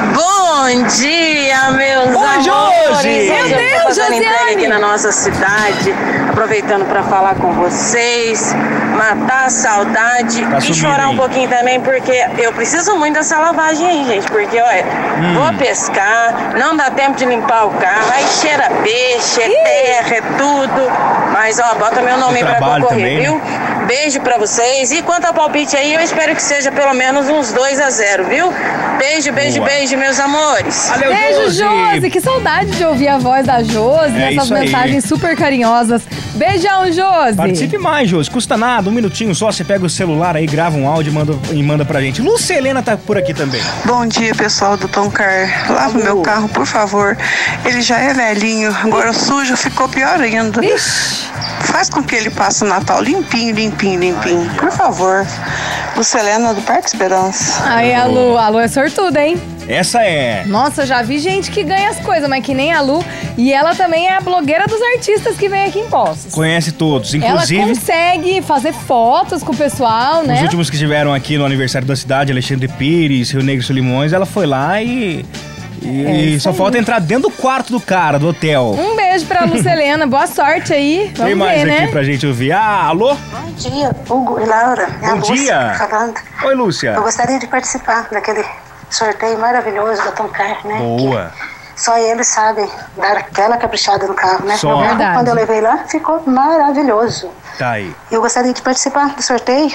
Bom dia, meus Oi, amores! Josi! Meu Meu Deus, Deus, Josiane! aqui na nossa cidade, aproveitando para falar com vocês, matar a saudade Tá e subindo chorar aí. um pouquinho também, porque eu preciso muito dessa lavagem aí, gente, porque, olha, Hum. vou pescar, não dá tempo de limpar o carro, aí cheira peixe, é terra, é tudo, mas, ó, bota meu nome Tem para trabalho concorrer, também, viu? né? Beijo pra vocês. E quanto ao palpite aí, eu espero que seja pelo menos uns dois a zero, viu? Beijo, beijo, Boa. beijo, meus amores. Valeu, Beijo, Josi! Que saudade de ouvir a voz da Josi, É essas isso aí. mensagens super carinhosas. Beijão, Josi! Participe mais, Josi. Custa nada, um minutinho só. Você pega o celular aí, grava um áudio e manda, e manda pra gente. Lúcia Helena tá por aqui também. Bom dia, pessoal do Tom Car. Lava o meu carro, por favor. Ele já é velhinho, agora sujo ficou pior ainda. Ixi, Faz com que ele passe o Natal limpinho, limpinho, limpinho. Por favor. Lucelena do Parque Esperança. aí a Lu, a Lu é sortuda, hein? Essa é. Nossa, já vi gente que ganha as coisas, mas que nem a Lu. E ela também é a blogueira dos artistas que vem aqui em Poços. Conhece todos. Ela Inclusive, consegue fazer fotos com o pessoal, os né? últimos que estiveram aqui no aniversário da cidade, Alexandre Pires, Rio Negro e Solimões, ela foi lá e. E, É e isso só aí. falta entrar dentro do quarto do cara, do hotel. Um beijo pra Lucelena, boa sorte aí. Vamos Tem mais ver, aqui né? pra gente ouvir. Ah, alô? Bom dia, Hugo e Laura. É a Bom Lúcia dia. falando. Oi, Lúcia. Eu gostaria de participar daquele sorteio maravilhoso da Tom Car, né? Boa. Que só eles sabem dar aquela caprichada no carro, né? Só. Meu carro, Verdade. quando eu levei lá, ficou maravilhoso. Tá aí. Eu gostaria de participar do sorteio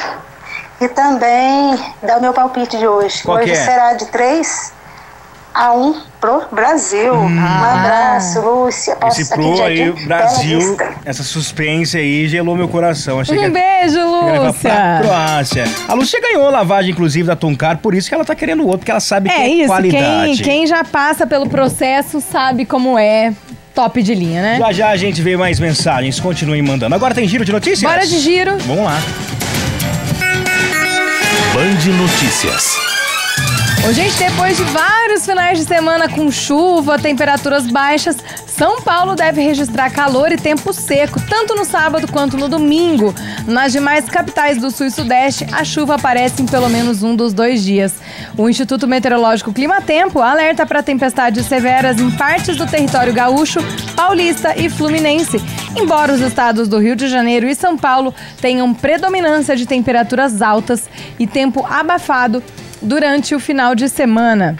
e também dar o meu palpite de hoje. Qual hoje que é? será de três a um pro Brasil. Um abraço, Lúcia. Esse Nossa, aqui pro de aí, Jardim Brasil, Bela Vista. essa suspense aí gelou meu coração. Achei que Um ia- beijo, ia levar pra Lúcia! Croácia. A Lúcia ganhou a lavagem, inclusive, da Toncar, por isso que ela tá querendo outro, porque ela sabe que É é isso, qualidade. quem, quem já passa pelo processo sabe como é top de linha, né? Já já a gente vê mais mensagens, continuem mandando. Agora tem giro de notícias? Bora de giro. Vamos lá. Band Notícias. Ô, gente, depois de vários finais de semana com chuva, temperaturas baixas, São Paulo deve registrar calor e tempo seco, tanto no sábado quanto no domingo. Nas demais capitais do Sul e Sudeste, a chuva aparece em pelo menos um dos dois dias. O Instituto Meteorológico Climatempo alerta para tempestades severas em partes do território gaúcho, paulista e fluminense, embora os estados do Rio de Janeiro e São Paulo tenham predominância de temperaturas altas e tempo abafado durante o final de semana.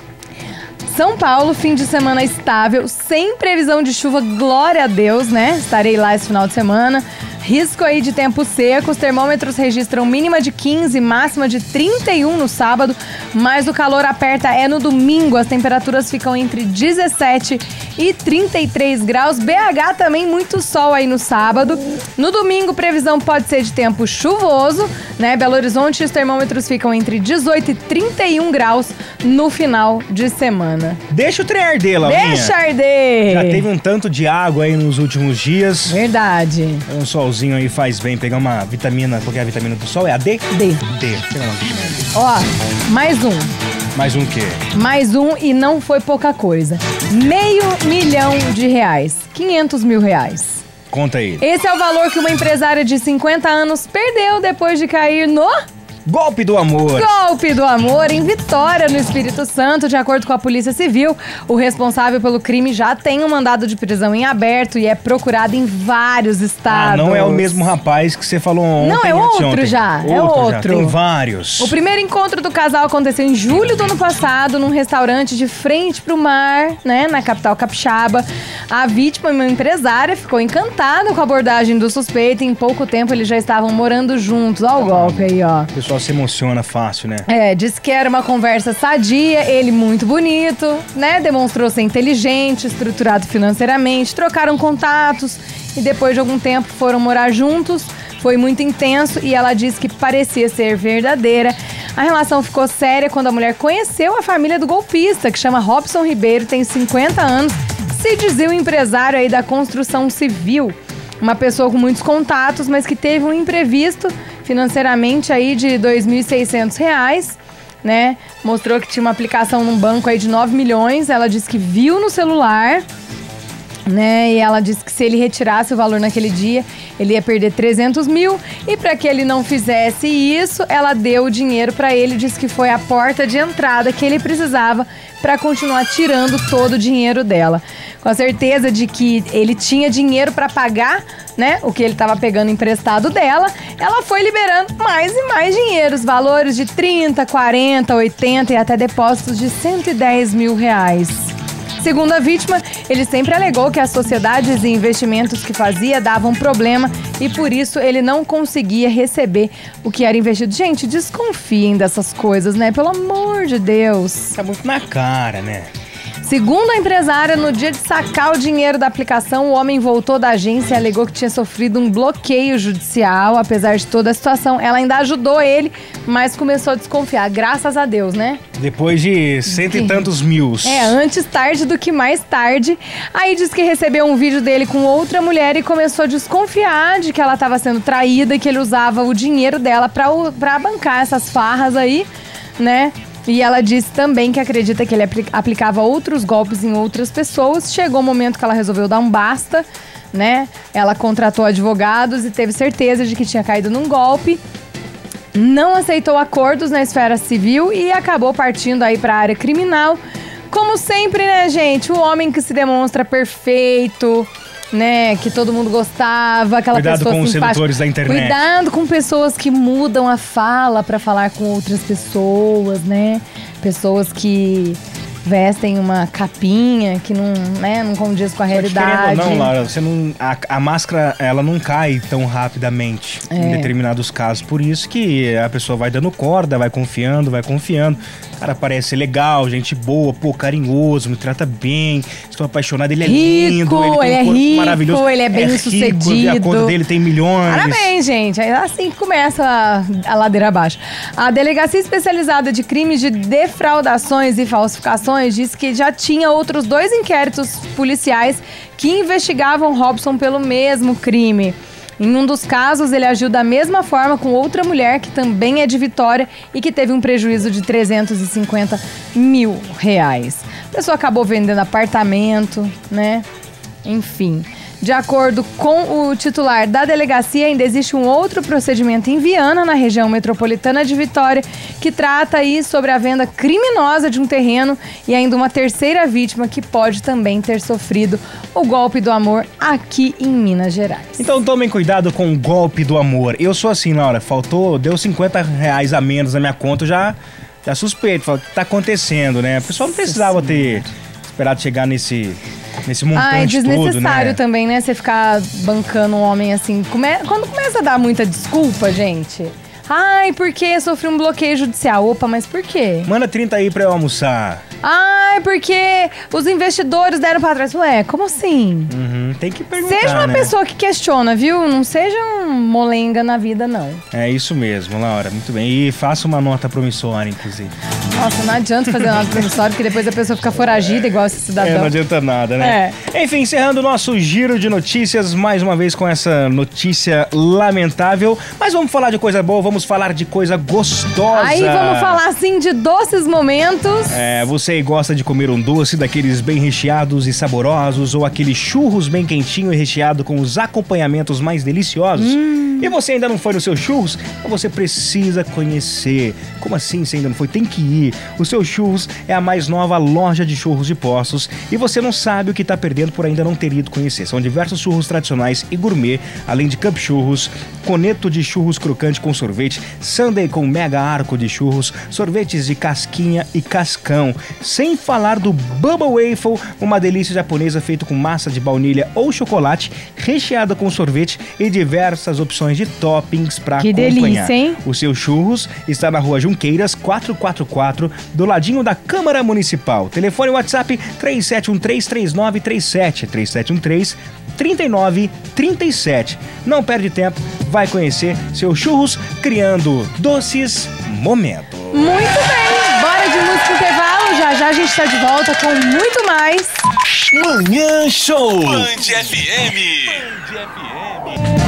São Paulo, fim de semana estável, sem previsão de chuva, glória a Deus, né? Estarei lá esse final de semana. Risco aí de tempo seco, os termômetros registram mínima de quinze, máxima de trinta e um no sábado, mas o calor aperta é no domingo, as temperaturas ficam entre dezessete e trinta e três graus, B H também muito sol aí no sábado. No domingo, previsão pode ser de tempo chuvoso, né? Belo Horizonte, os termômetros ficam entre dezoito e trinta e um graus no final de semana. Deixa o trem arder, Laurinha. Deixa arder! Já teve um tanto de água aí nos últimos dias. Verdade. Um solzinho aí faz bem. Pegar uma vitamina, qual que é a vitamina do sol? É a D? D. D. Pegar uma vitamina D. Ó, mais um. Mais um quê? Mais um e não foi pouca coisa. Meio milhão de reais. quinhentos mil reais. Conta aí. Esse é o valor que uma empresária de cinquenta anos perdeu depois de cair no Golpe do amor. golpe do amor em Vitória, no Espírito Santo. De acordo com a Polícia Civil, o responsável pelo crime já tem um mandado de prisão em aberto e é procurado em vários Ah, estados. não é o mesmo rapaz que você falou ontem. Não, é outro anteontem. já, é Outro já. outro. Tem vários. O primeiro encontro do casal aconteceu em julho do ano passado, num restaurante de frente pro mar, né, na capital capixaba. A vítima, uma empresária, ficou encantada com a abordagem do suspeito e em pouco tempo eles já estavam morando juntos. Olha o golpe aí, ó. O pessoal se emociona fácil, né? É, disse que era uma conversa sadia, ele muito bonito, né? Demonstrou ser inteligente, estruturado financeiramente, trocaram contatos e depois de algum tempo foram morar juntos. Foi muito intenso e ela disse que parecia ser verdadeira. A relação ficou séria quando a mulher conheceu a família do golpista, que chama Robson Ribeiro, tem cinquenta anos, se dizia um empresário aí da construção civil. Uma pessoa com muitos contatos, mas que teve um imprevisto financeiramente aí de dois mil e seiscentos reais, né? Mostrou que tinha uma aplicação num banco aí de nove milhões. Ela disse que viu no celular né? E ela disse que se ele retirasse o valor naquele dia, ele ia perder trezentos mil. E para que ele não fizesse isso, ela deu o dinheiro para ele. Disse que foi a porta de entrada que ele precisava para continuar tirando todo o dinheiro dela. Com a certeza de que ele tinha dinheiro para pagar, né, o que ele estava pegando emprestado dela, ela foi liberando mais e mais dinheiro. Os valores de trinta, quarenta, oitenta e até depósitos de cento e dez mil reais. Segundo a vítima, ele sempre alegou que as sociedades e investimentos que fazia davam problema e por isso ele não conseguia receber o que era investido. Gente, desconfiem dessas coisas, né? Pelo amor de Deus. Tá muito na cara, né? Segundo a empresária, no dia de sacar o dinheiro da aplicação, o homem voltou da agência e alegou que tinha sofrido um bloqueio judicial. Apesar de toda a situação, ela ainda ajudou ele, mas começou a desconfiar. Graças a Deus, né? Depois de cento e tantos mil. É, antes tarde do que mais tarde. Aí diz que recebeu um vídeo dele com outra mulher e começou a desconfiar de que ela estava sendo traída e que ele usava o dinheiro dela pra, pra bancar essas farras aí, né? E ela disse também que acredita que ele aplicava outros golpes em outras pessoas. Chegou o momento que ela resolveu dar um basta, né? Ela contratou advogados e teve certeza de que tinha caído num golpe. Não aceitou acordos na esfera civil e acabou partindo aí para a área criminal. Como sempre, né, gente? O homem que se demonstra perfeito, né, que todo mundo gostava, aquela Cuidado pessoa com os simpática. sedutores da internet. Cuidado com pessoas que mudam a fala pra falar com outras pessoas, né? Pessoas que vestem uma capinha que não, né, não condiz com a realidade. Não, Laura, você não, a, a máscara, ela não cai tão rapidamente É. em determinados casos. Por isso que a pessoa vai dando corda, vai confiando, vai confiando. O cara parece legal, gente boa, pô, carinhoso, me trata bem, estou apaixonado, ele é Rico, lindo, ele tem ele um é corpo rico, maravilhoso. ele é bem-sucedido. Rico, a conta dele tem milhões. Parabéns, gente. É assim que começa a, a ladeira abaixo. A Delegacia Especializada de Crimes de Defraudações e Falsificações disse que já tinha outros dois inquéritos policiais que investigavam Robson pelo mesmo crime. Em um dos casos, ele agiu da mesma forma com outra mulher que também é de Vitória e que teve um prejuízo de trezentos e cinquenta mil reais. A pessoa acabou vendendo apartamento, né? Enfim. De acordo com o titular da delegacia, ainda existe um outro procedimento em Viana, na região metropolitana de Vitória, que trata aí sobre a venda criminosa de um terreno e ainda uma terceira vítima que pode também ter sofrido o golpe do amor aqui em Minas Gerais. Então tomem cuidado com o golpe do amor. Eu sou assim, Laura, faltou, deu cinquenta reais a menos na minha conta, eu já, já suspeito, falo, o que tá acontecendo, né? A pessoa não precisava ter esperado chegar nesse... Nesse montante Ah, é desnecessário todo, né? também, né? Você ficar bancando um homem assim. Come... Quando começa a dar muita desculpa, gente. Ai, porque sofri um bloqueio judicial. Opa, mas por quê? Manda trinta aí pra eu almoçar. Ai, porque os investidores deram pra trás. Ué, como assim? Uhum, tem que perguntar, Seja uma né? pessoa que questiona, viu? Não seja um molenga na vida, não. É isso mesmo, Laura. Muito bem. E faça uma nota promissória, inclusive. Nossa, não adianta fazer nada promissório, porque depois a pessoa fica foragida igual esse É, cidadão. não adianta nada, né? É. Enfim, encerrando o nosso giro de notícias, mais uma vez com essa notícia lamentável. Mas vamos falar de coisa boa, vamos falar de coisa gostosa. Aí vamos falar, assim, de doces momentos. É, você gosta de comer um doce daqueles bem recheados e saborosos, ou aquele churros bem quentinho e recheado com os acompanhamentos mais deliciosos? Hum. E você ainda não foi no seu churros? Você precisa conhecer. Como assim você ainda não foi? Tem que ir. O seu churros é a mais nova loja de churros de Poços e você não sabe o que está perdendo por ainda não ter ido conhecer. São diversos churros tradicionais e gourmet, além de cup churros, coneto de churros crocante com sorvete, sundae com mega arco de churros, sorvetes de casquinha e cascão. Sem falar do Bubble Waffle, uma delícia japonesa feita com massa de baunilha ou chocolate, recheada com sorvete e diversas opções de toppings para acompanhar. Que delícia, hein? O seu churros está na Rua Junqueiras, quatrocentos e quarenta e quatro, do ladinho da Câmara Municipal. Telefone WhatsApp três sete um três, três nove três sete, três sete um três, três nove três sete. Não perde tempo, vai conhecer seu churros criando doces momento. Muito bem, bora de música intervalo, já já a gente tá de volta com muito mais. Manhã Show Band F M. Band F M.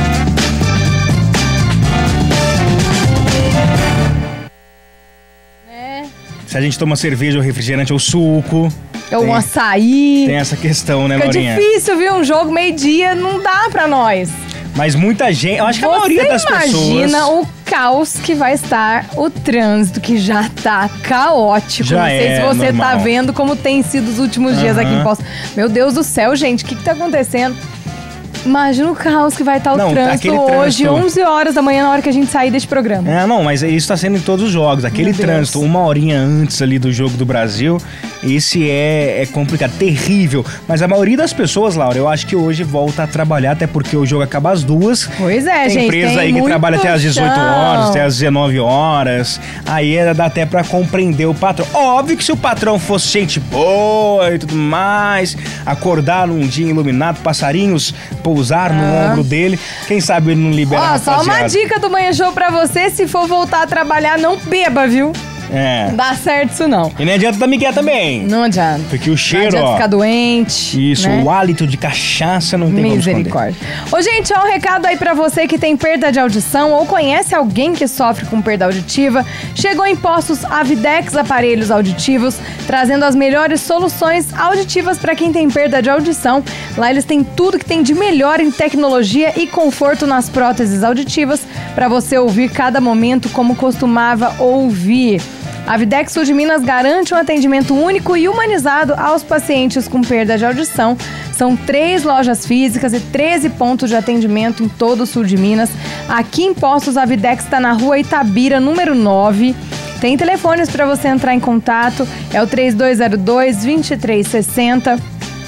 Se a gente toma cerveja ou refrigerante ou suco. Ou um açaí. Tem essa questão, né, Fica Laurinha? difícil, viu? Um jogo meio-dia não dá pra nós. Mas muita gente, eu acho que a Você maioria das pessoas... imagina o caos que vai estar o trânsito, que já tá caótico. Já não sei é se você normal. tá vendo como tem sido os últimos dias aqui em Aham. Poços. Meu Deus do céu, gente, o que que tá acontecendo? Imagina o caos que vai estar o Não, trânsito aquele hoje, trânsito- onze horas da manhã, na hora que a gente sair deste programa. É, não, mas isso tá sendo em todos os jogos. Aquele Meu Deus. trânsito, uma horinha antes ali do jogo do Brasil, esse é, é complicado, terrível. Mas a maioria das pessoas, Laura, eu acho que hoje volta a trabalhar, até porque o jogo acaba às duas. Pois é, Tem gente. empresa tem aí que muito trabalha até às dezoito chão. horas, até às dezenove horas. Aí é, dá até pra compreender o patrão. Óbvio que se o patrão fosse gente boa e tudo mais, acordar num dia iluminado, passarinhos pousar no Ah. ombro dele, quem sabe ele não libera a Ó, só uma rapaziada. dica do Manhã Show pra você, se for voltar a trabalhar, não beba, viu? É. Não dá certo isso não. E nem adianta dar migué também. Não adianta. Porque o Não cheiro, adianta ó. ficar doente. Isso, né? o hálito de cachaça não tem como esconder. Misericórdia. Ô, gente, ó, um recado aí pra você que tem perda de audição ou conhece alguém que sofre com perda auditiva. Chegou em Postos Avidex Aparelhos Auditivos, trazendo as melhores soluções auditivas pra quem tem perda de audição. Lá eles têm tudo que tem de melhor em tecnologia e conforto nas próteses auditivas pra você ouvir cada momento como costumava ouvir. A Videx Sul de Minas garante um atendimento único e humanizado aos pacientes com perda de audição. São três lojas físicas e treze pontos de atendimento em todo o sul de Minas. Aqui em Postos, a Videx está na rua Itabira, número nove. Tem telefones para você entrar em contato. É o três dois zero dois, dois três seis zero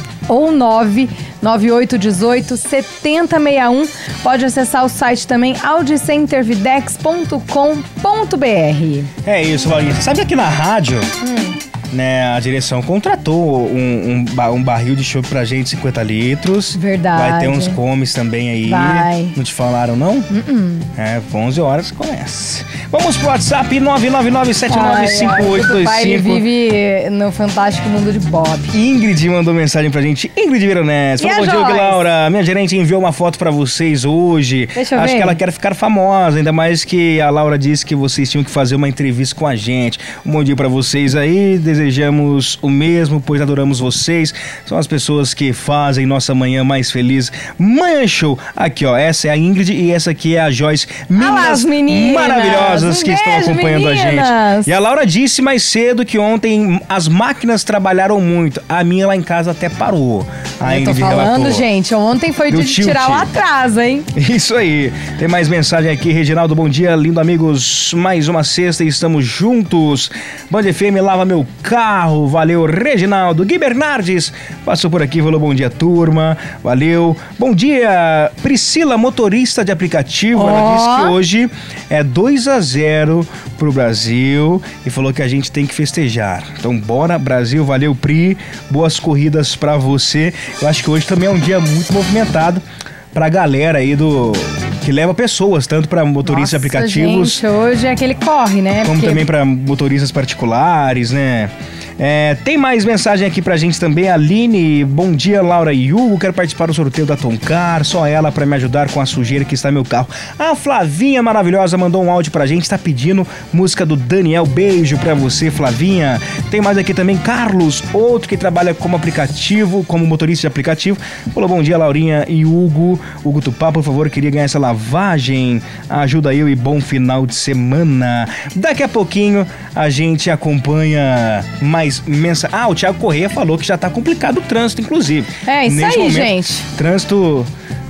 ou nove nove oito um oito, sete zero seis um. Pode acessar o site também audicentervidex ponto com ponto b r. É isso, Laurinha. Você sabe que aqui na rádio, Hum. né, a direção contratou um, um, ba- um barril de chopp pra gente, cinquenta litros. Verdade. Vai ter uns comes também aí. Vai. Não te falaram, não? Uh-uh. É, onze horas começa. Vamos pro WhatsApp nove nove nove sete nove cinco oito dois pai, ele cinco. vive no fantástico mundo de Bob. Ingrid mandou mensagem pra gente. Ingrid Veronese. E Falou, a bom dia, Joyce? Laura. Minha gerente enviou uma foto pra vocês hoje. Deixa eu Acho ver. que ela quer ficar famosa, ainda mais que a Laura disse que vocês tinham que fazer uma entrevista com a gente. Um bom dia pra vocês aí. Desejamos o mesmo, pois adoramos vocês. São as pessoas que fazem nossa manhã mais feliz. Manhã Show. Aqui, ó. Essa é a Ingrid e essa aqui é a Joyce. Olha lá as meninas. maravilhosas Um que estão beijo, acompanhando a meninas. gente. E a Laura disse mais cedo que ontem as máquinas trabalharam muito. A minha lá em casa até parou. A Eu tô Ingrid falando, relatou. gente, ontem foi Deu de tilt. tirar o atraso, hein? Isso aí. Tem mais mensagem aqui, Reginaldo. Bom dia, lindo amigos. Mais uma sexta e estamos juntos. Band F M lava meu carro. Valeu, Reginaldo. Gui Bernardes passou por aqui, falou bom dia, turma. Valeu. Bom dia, Priscila, motorista de aplicativo. Ó. Ela disse que hoje é dois a zero pro Brasil e falou que a gente tem que festejar. Então bora, Brasil. Valeu, Pri. Boas corridas pra você. Eu acho que hoje também é um dia muito movimentado pra galera aí do... que leva pessoas, tanto pra motoristas Nossa, de aplicativos, gente, hoje é aquele corre, né? como Porque também pra motoristas particulares, né? É, tem mais mensagem aqui pra gente também, Aline. Bom dia, Laura e Hugo. Quero participar do sorteio da Toncar. Só ela pra me ajudar com a sujeira que está no meu carro. A Flavinha maravilhosa mandou um áudio pra gente. Tá pedindo música do Daniel. Beijo pra você, Flavinha. Tem mais aqui também, Carlos, outro que trabalha como aplicativo, como motorista de aplicativo. Falou bom dia, Laurinha e Hugo. Hugo Tupá, por favor, queria ganhar essa lavagem. Ajuda eu e bom final de semana. Daqui a pouquinho a gente acompanha mais mensa... Ah, o Thiago Corrêa falou que já tá complicado o trânsito, inclusive. É, isso Neste aí, momento, gente. Trânsito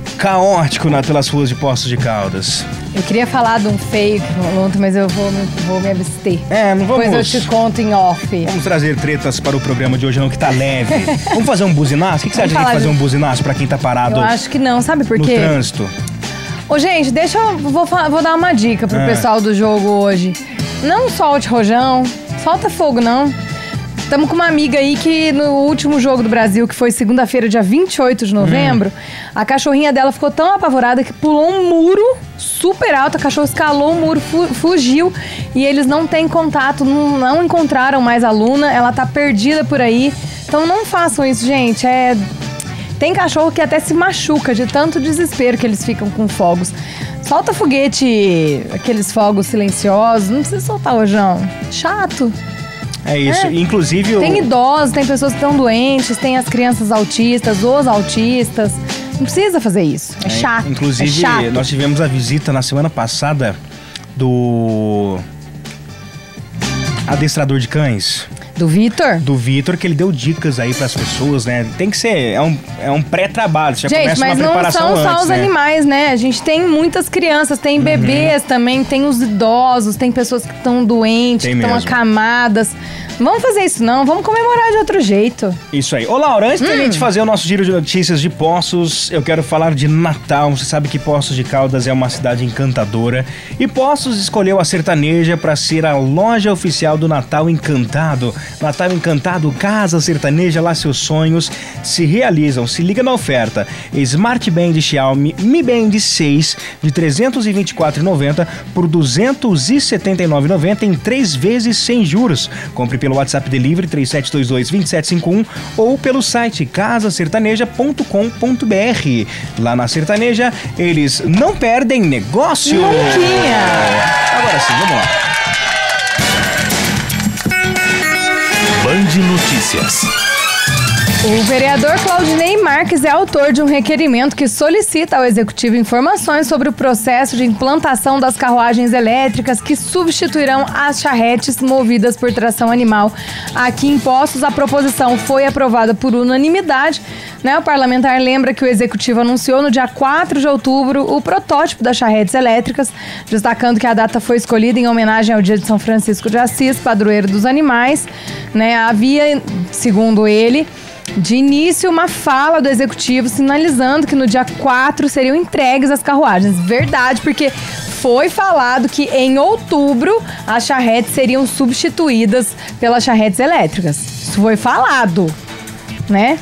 caótico na, pelas ruas de Poços de Caldas. Eu queria falar de um feio que rolou ontem, mas eu vou, me- vou me abster. É, não vamos... Depois eu te conto em off. Vamos trazer tretas para o programa de hoje não, que tá leve. Vamos fazer um buzinaço? O que, que você acha de falar fazer de- um buzinaço pra quem tá parado Eu acho que não, sabe por no quê? trânsito? Ô, gente, deixa eu... Vou, fa- vou dar uma dica pro Ah. pessoal do jogo hoje. Não solte rojão, solta fogo, não. Estamos com uma amiga aí que no último jogo do Brasil, que foi segunda-feira, dia vinte e oito de novembro, a cachorrinha dela ficou tão apavorada que pulou um muro super alto, a cachorra escalou o muro, fu- fugiu e eles não têm contato, não, não encontraram mais a Luna, ela tá perdida por aí. Então não façam isso, gente. É... Tem cachorro que até se machuca de tanto desespero que eles ficam com fogos. Solta foguete, aqueles fogos silenciosos, não precisa soltar rojão. Chato. É isso. É. Inclusive... Tem o... idosos, tem pessoas que estão doentes, tem as crianças autistas, os autistas. Não precisa fazer isso. É, é chato. Inclusive, é chato. nós tivemos a visita na semana passada do adestrador de cães. Do Vitor? Do Vitor, que ele deu dicas aí pras pessoas, né? Tem que ser, é um, é um pré-trabalho, já gente, começa mas uma não preparação são só antes, os né? animais, né? A gente tem muitas crianças, tem bebês uhum. também, tem os idosos, tem pessoas que estão doentes, tem que estão mesmo. acamadas. Não vamos fazer isso não, vamos comemorar de outro jeito. Isso aí. Ô, Laura, antes hum. da gente fazer o nosso giro de notícias de Poços, eu quero falar de Natal. Você sabe que Poços de Caldas é uma cidade encantadora e Poços escolheu a Sertaneja para ser a loja oficial do Natal Encantado. Natal Encantado, Casa Sertaneja, lá seus sonhos se realizam. Se liga na oferta. Smart Band Xiaomi Mi Band seis de trezentos e vinte e quatro reais e noventa centavos por duzentos e setenta e nove reais e noventa centavos em três vezes sem juros. Compre pelo WhatsApp Delivery três sete dois dois, dois sete cinco um ou pelo site casa sertaneja ponto com ponto b r. Lá na Sertaneja, eles não perdem negócio. Nunquinha. Agora sim, vamos lá. Band Notícias. O vereador Claudinei Marques é autor de um requerimento que solicita ao Executivo informações sobre o processo de implantação das carruagens elétricas que substituirão as charretes movidas por tração animal. Aqui em Poços, a proposição foi aprovada por unanimidade. Né? O parlamentar lembra que o Executivo anunciou no dia quatro de outubro o protótipo das charretes elétricas, destacando que a data foi escolhida em homenagem ao dia de São Francisco de Assis, padroeiro dos animais. Né? Havia, segundo ele, de início, uma fala do Executivo sinalizando que no dia quatro seriam entregues as carruagens. Verdade, porque foi falado que em outubro as charretes seriam substituídas pelas charretes elétricas. Isso foi falado, né?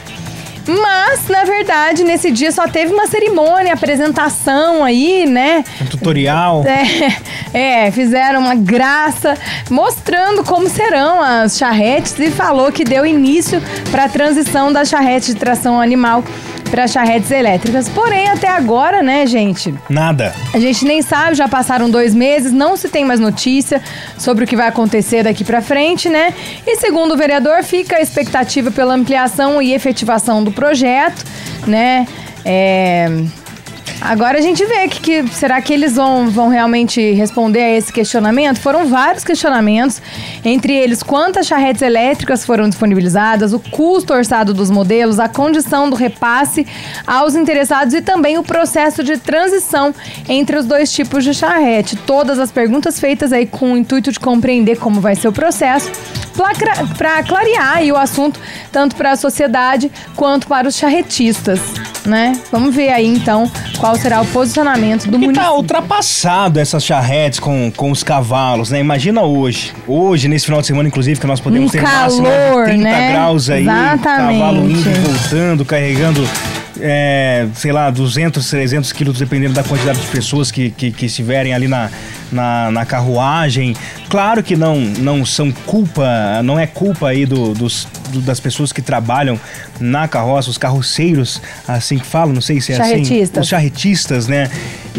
Mas, na verdade, nesse dia só teve uma cerimônia, apresentação aí, né? Um tutorial. É, é, fizeram uma graça mostrando como serão as charretes e falou que deu início para a transição das charretes de tração animal para charretes elétricas. Porém, até agora, né, gente? Nada. A gente nem sabe, já passaram dois meses, não se tem mais notícia sobre o que vai acontecer daqui para frente, né? E segundo o vereador, fica a expectativa pela ampliação e efetivação do projeto, né? É... Agora a gente vê que, que será que eles vão, vão realmente responder a esse questionamento? Foram vários questionamentos, entre eles quantas charretes elétricas foram disponibilizadas, o custo orçado dos modelos, a condição do repasse aos interessados e também o processo de transição entre os dois tipos de charrete. Todas as perguntas feitas aí com o intuito de compreender como vai ser o processo, para clarear aí o assunto tanto para a sociedade quanto para os charretistas, né? Vamos ver aí então qual será o posicionamento do e município. Tá ultrapassado essas charretes com, com os cavalos, né? Imagina hoje, hoje nesse final de semana inclusive que nós podemos um ter calor, máximo de trinta né? graus aí, exatamente. Cavalo indo e voltando, carregando é, sei lá, duzentos, trezentos quilos, dependendo da quantidade de pessoas que, que, que estiverem ali na, na, na carruagem. Claro que não, não são culpa, não é culpa aí do, dos, do, das pessoas que trabalham na carroça, os carroceiros, assim que falam, não sei se é assim. Os charretistas, né?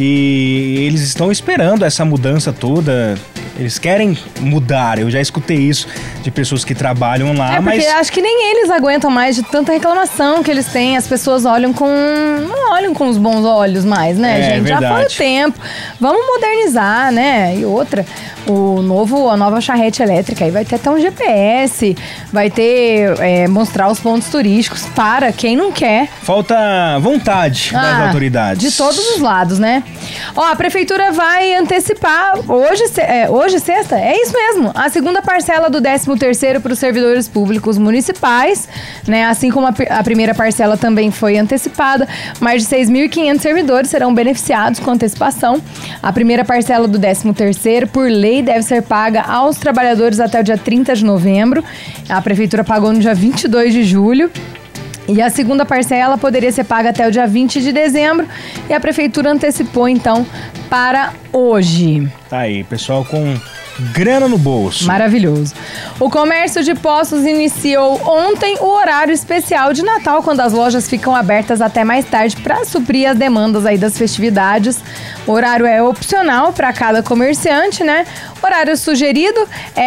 E eles estão esperando essa mudança toda. Eles querem mudar, eu já escutei isso de pessoas que trabalham lá, é porque mas... acho que nem eles aguentam mais de tanta reclamação que eles têm, as pessoas olham com... não olham com os bons olhos mais, né, é, gente? Verdade. Já foi o tempo, vamos modernizar, né? E outra, o novo, a nova charrete elétrica aí vai ter até um G P S, vai ter, é, mostrar os pontos turísticos para quem não quer. Falta vontade ah, das autoridades. De todos os lados, né? Ó, a prefeitura vai antecipar hoje, é, hoje sexta, é isso mesmo, a segunda parcela do décimo terceiro para os servidores públicos municipais, né? Assim como a, a primeira parcela também foi antecipada, mais de seis mil e quinhentos servidores serão beneficiados com antecipação. A primeira parcela do décimo terceiro, por lei, deve ser paga aos trabalhadores até o dia trinta de novembro. A prefeitura pagou no dia vinte e dois de julho. E a segunda parcela poderia ser paga até o dia vinte de dezembro. E a prefeitura antecipou, então, para hoje. Tá aí, pessoal com grana no bolso. Maravilhoso. O comércio de Poços iniciou ontem o horário especial de Natal, quando as lojas ficam abertas até mais tarde para suprir as demandas aí das festividades. O horário é opcional para cada comerciante, né? Horário sugerido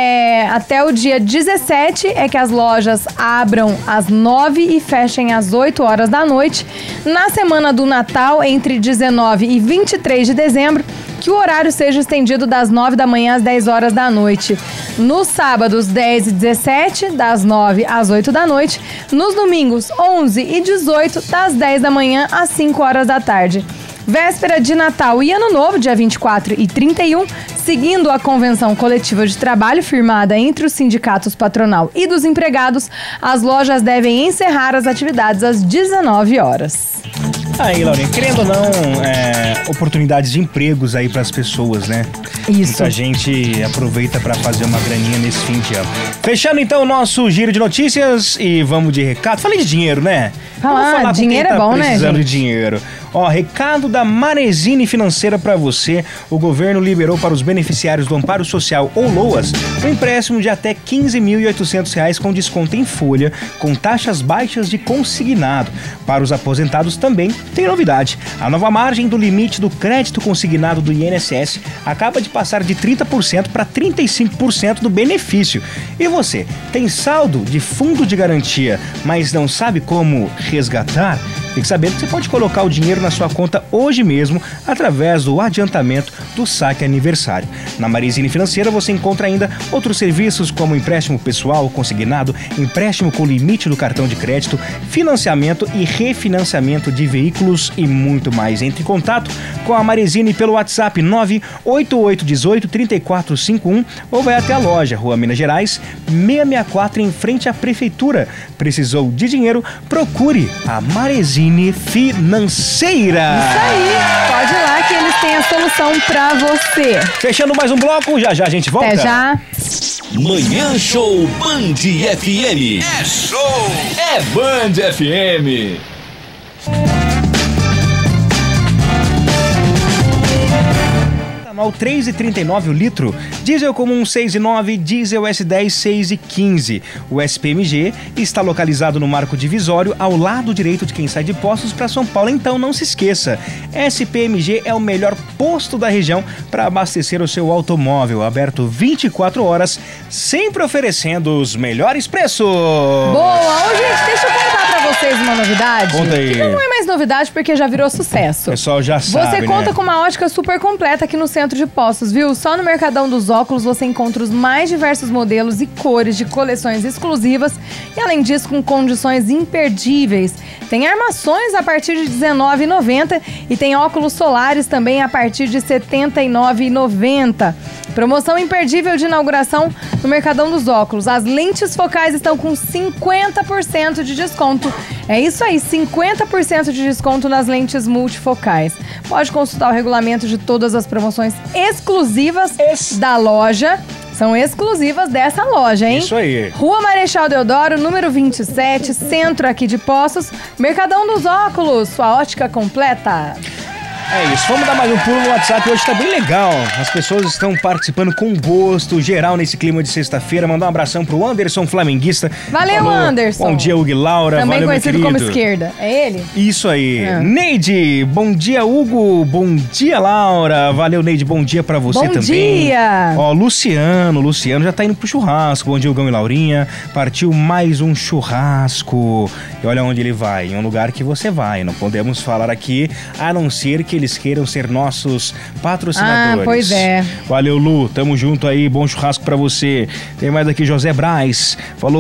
é até o dia dezessete é que as lojas abram às nove e fechem às oito horas da noite. Na semana do Natal, entre dezenove e vinte e três de dezembro, que o horário seja estendido das nove da manhã às dez horas da noite. Nos sábados, dez e dezessete, das nove às oito da noite. Nos domingos, onze e dezoito, das dez da manhã às cinco horas da tarde. Véspera de Natal e Ano Novo, dia vinte e quatro e trinta e um, seguindo a convenção coletiva de trabalho firmada entre os sindicatos patronal e dos empregados, as lojas devem encerrar as atividades às dezenove horas. Aí, Laurinha, querendo ou não, é, oportunidades de empregos aí pras pessoas, né? Isso. Muita gente aproveita pra fazer uma graninha nesse fim de ano. Fechando então o nosso giro de notícias e vamos de recado. Falei de dinheiro, né? Falar, falar dinheiro com quem tá é bom, né, precisando gente? de dinheiro. Ó, recado da Marezine Financeira pra você. O governo liberou para os beneficiários do Amparo Social ou LOAS um empréstimo de até quinze mil e oitocentos reais com desconto em folha, com taxas baixas de consignado. Para os aposentados também tem novidade. A nova margem do limite do crédito consignado do I N S S acaba de passar de trinta por cento para trinta e cinco por cento do benefício. E você, tem saldo de fundo de garantia, mas não sabe como resgatar? Fique sabendo que você pode colocar o dinheiro na sua conta hoje mesmo através do adiantamento do saque aniversário. Na Marezine Financeira você encontra ainda outros serviços como empréstimo pessoal consignado, empréstimo com limite do cartão de crédito, financiamento e refinanciamento de veículos e muito mais. Entre em contato com a Marezine pelo WhatsApp nove oito oito um oito, três quatro cinco um ou vai até a loja, Rua Minas Gerais, seiscentos e sessenta e quatro, em frente à Prefeitura. Precisou de dinheiro? Procure a Marezine Financeira. Isso aí, pode ir lá que eles têm a solução pra você. Fechando mais um bloco, já já a gente volta. Até já. Manhã Show Band F M. É show! É Band F M. Etanol três e trinta e nove o litro, diesel comum seis e nove, diesel S dez seis e quinze. O S P M G está localizado no marco divisório ao lado direito de quem sai de Poços para São Paulo, então não se esqueça. S P M G é o melhor posto da região para abastecer o seu automóvel, aberto vinte e quatro horas, sempre oferecendo os melhores preços. Boa! Ô, gente, deixa eu contar pra vocês uma novidade. Conta aí. Que não é mais novidade porque já virou sucesso. O pessoal já sabe, Você conta né? com uma ótica super completa aqui no centro de Poços, viu? Só no Mercadão dos Óculos você encontra os mais diversos modelos e cores de coleções exclusivas e, além disso, com condições imperdíveis. Tem armações a partir de dezenove reais e noventa centavos e tem óculos solares também a partir de setenta e nove reais e noventa centavos. Promoção imperdível de inauguração no Mercadão dos Óculos. As lentes focais estão com cinquenta por cento de desconto. É isso aí, cinquenta por cento de desconto nas lentes multifocais. Pode consultar o regulamento de todas as promoções exclusivas Esse. da loja. São exclusivas dessa loja, hein? Isso aí. Rua Marechal Deodoro, número vinte e sete, centro aqui de Poços. Mercadão dos Óculos, sua ótica completa. É isso, vamos dar mais um pulo no WhatsApp, hoje tá bem legal, as pessoas estão participando com gosto, geral nesse clima de sexta-feira. Mandar um abração pro Anderson, flamenguista. Valeu, Falou, Anderson. Bom dia, Hugo Laura. Também valeu, conhecido meu como querido. esquerda, é ele? Isso aí. É. Neide, bom dia, Hugo. Bom dia, Laura. Valeu, Neide, bom dia pra você Bom também. dia. Ó, Luciano, Luciano já tá indo pro churrasco. Bom dia, Hugão e Laurinha. Partiu mais um churrasco. E olha onde ele vai, em um lugar que você vai. Não podemos falar aqui, a não ser que eles queiram ser nossos patrocinadores. Ah, pois é. Valeu, Lu. Tamo junto aí. Bom churrasco pra você. Tem mais aqui, José Braz.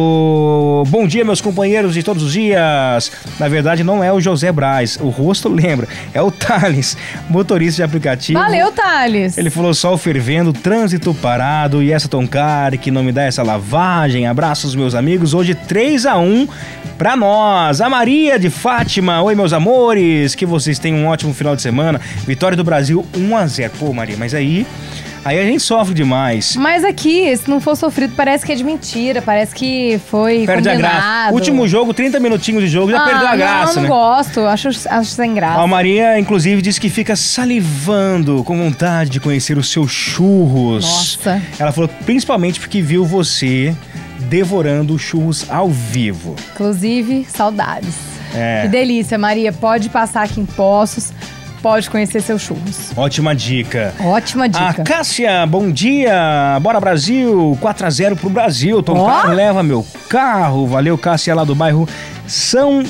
Falou, bom dia, meus companheiros de todos os dias. Na verdade, não é o José Braz. O rosto lembra. É o Thales, motorista de aplicativo. Valeu, Thales. Ele falou, sol fervendo, trânsito parado e essa Toncar que não me dá essa lavagem. Abraços, meus amigos. Hoje três a um pra nós. A Maria de Fátima. Oi, meus amores. Que vocês tenham um ótimo final de semana. Vitória do Brasil um a zero. Pô, Maria, mas aí... Aí a gente sofre demais. Mas aqui, se não for sofrido, parece que é de mentira. Parece que foi Perde a combinado. graça. Último jogo, trinta minutinhos de jogo, já ah, perdeu a graça, não, né? não gosto. Acho, acho sem graça. A Maria, inclusive, disse que fica salivando, com vontade de conhecer os seus churros. Nossa. Ela falou principalmente porque viu você devorando churros ao vivo. Inclusive, saudades. É. Que delícia, Maria. Pode passar aqui em Poços. pode conhecer seus churros. Ótima dica. Ótima dica. A Cássia, bom dia. Bora Brasil, quatro a zero pro Brasil. Tom Ó. Carlos leva meu carro. Valeu, Cássia, lá do bairro São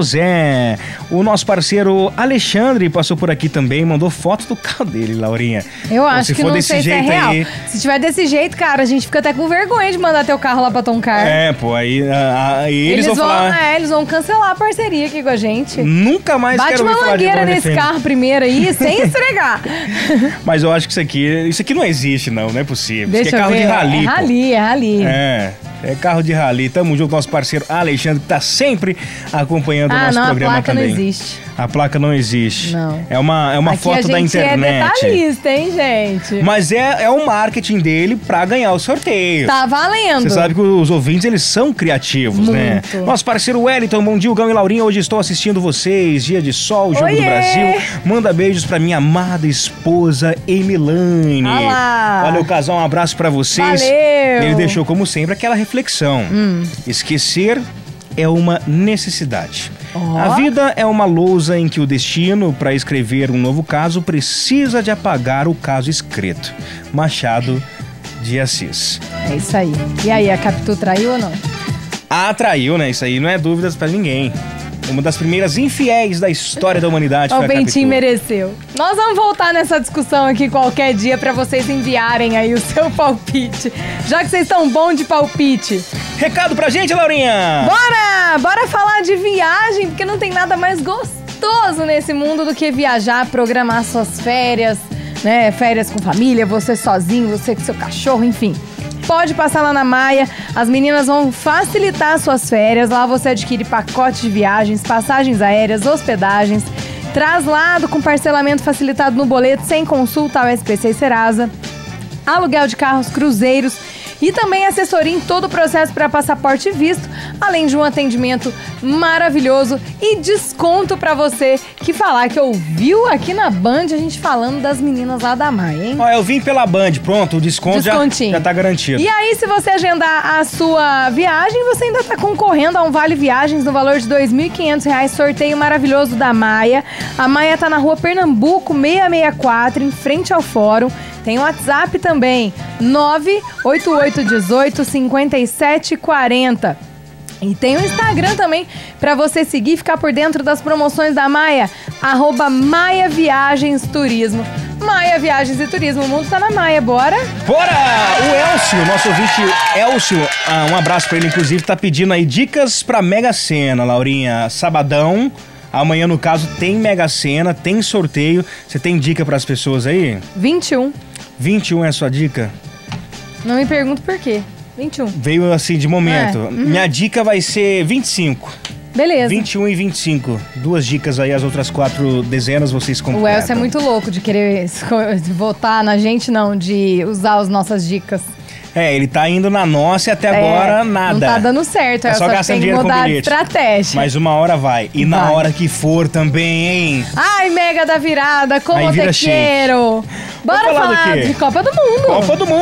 José. O nosso parceiro Alexandre passou por aqui também, mandou foto do carro dele, Laurinha. Eu Então, acho se que for não desse sei se é jeito real. aí- Se tiver desse jeito, cara, a gente fica até com vergonha de mandar teu carro lá pra Tom Car. É, pô, aí, ah, aí eles, Eles vão vão, falar... é, eles vão cancelar a parceria aqui com a gente. Nunca mais Bate quero uma ouvir falar de mangueira Band nesse F M. carro primeiro aí, sem esfregar. Mas eu acho que isso aqui, isso aqui não existe, não, não é possível. Deixa isso aqui é eu carro ver. de rally, É pô. rally, é rally. É, é carro de rally. Tamo junto, nosso parceiro Alexandre, que tá sempre acompanhando o Ah, nosso não, a programa placa também. não existe. A placa não existe. Não. É uma, é uma Aqui foto a da gente é internet. detalhista, hein, gente? Mas é, é o marketing dele pra ganhar o sorteio. Tá valendo. Você sabe que os ouvintes, eles são criativos, né? Muito. Nosso parceiro Wellington, bom dia, Gão e Laurinha. Hoje estou assistindo vocês, dia de sol, Jogo Oiê! do Brasil. Manda beijos pra minha amada esposa, Emilane. Ah lá. Valeu, casal, um abraço pra vocês. Valeu. Ele deixou, como sempre, aquela reflexão. Hum. Esquecer é uma necessidade. Ó. A vida é uma lousa em que o destino, para escrever um novo caso, precisa de apagar o caso escrito. Machado de Assis. É isso aí. E aí, a Capitu traiu ou não? Ah, traiu, né? Isso aí não é dúvidas pra ninguém. Uma das primeiras infiéis da história da humanidade O foi a Bentinho Capitu. mereceu. Nós vamos voltar nessa discussão aqui qualquer dia pra vocês enviarem aí o seu palpite. Já que vocês estão bom de palpite. Recado pra gente, Laurinha! Bora! Bora falar de viagem, porque não tem nada mais gostoso nesse mundo do que viajar, programar suas férias, né? Férias com família, você sozinho, você com seu cachorro, enfim. Pode passar lá na Maia, as meninas vão facilitar suas férias. Lá você adquire pacotes de viagens, passagens aéreas, hospedagens, traslado com parcelamento facilitado no boleto sem consulta ao S P C e Serasa, aluguel de carros, cruzeiros e também assessoria em todo o processo para passaporte e visto, além de um atendimento maravilhoso e desconto para você que falar que ouviu aqui na Band a gente falando das meninas lá da Maia, hein? Ó, eu vim pela Band, pronto, o desconto já, Descontinho. já tá garantido. E aí, se você agendar a sua viagem, você ainda tá concorrendo a um Vale Viagens no valor de dois mil e quinhentos reais, sorteio maravilhoso da Maia. A Maia tá na rua Pernambuco, seiscentos e sessenta e quatro, em frente ao fórum. Tem o WhatsApp também, nove oito oito um oito, cinco sete quatro zero. E tem o Instagram também, pra você seguir e ficar por dentro das promoções da Maia, arroba Maia Viagens Turismo. Maia Viagens e Turismo, o mundo tá na Maia, bora? Bora! O Elcio, nosso ouvinte Elcio, ah, um abraço pra ele, inclusive, tá pedindo aí dicas pra Mega Sena, Laurinha. Sabadão, amanhã, no caso, tem Mega Sena, tem sorteio. Você tem dica pras pessoas aí? vinte e um. vinte e um é a sua dica? Não me pergunto por quê. vinte e um. Veio assim de momento. É, uhum. Minha dica vai ser vinte e cinco. Beleza. vinte e um e vinte e cinco. Duas dicas aí, as outras quatro dezenas vocês completam. O Elcio é muito louco de querer esco- de votar na gente, não, de usar as nossas dicas. É, ele tá indo na nossa e até agora É, nada. Não tá dando certo, É é só só que gastando tem que dinheiro com mudar de bilhete. estratégia. Mas uma hora vai. E na Vai. hora que for também, hein? Ai, Mega da Virada, como Aí eu vira te quero. Bora falar do falar quê? de Copa do Mundo. Copa do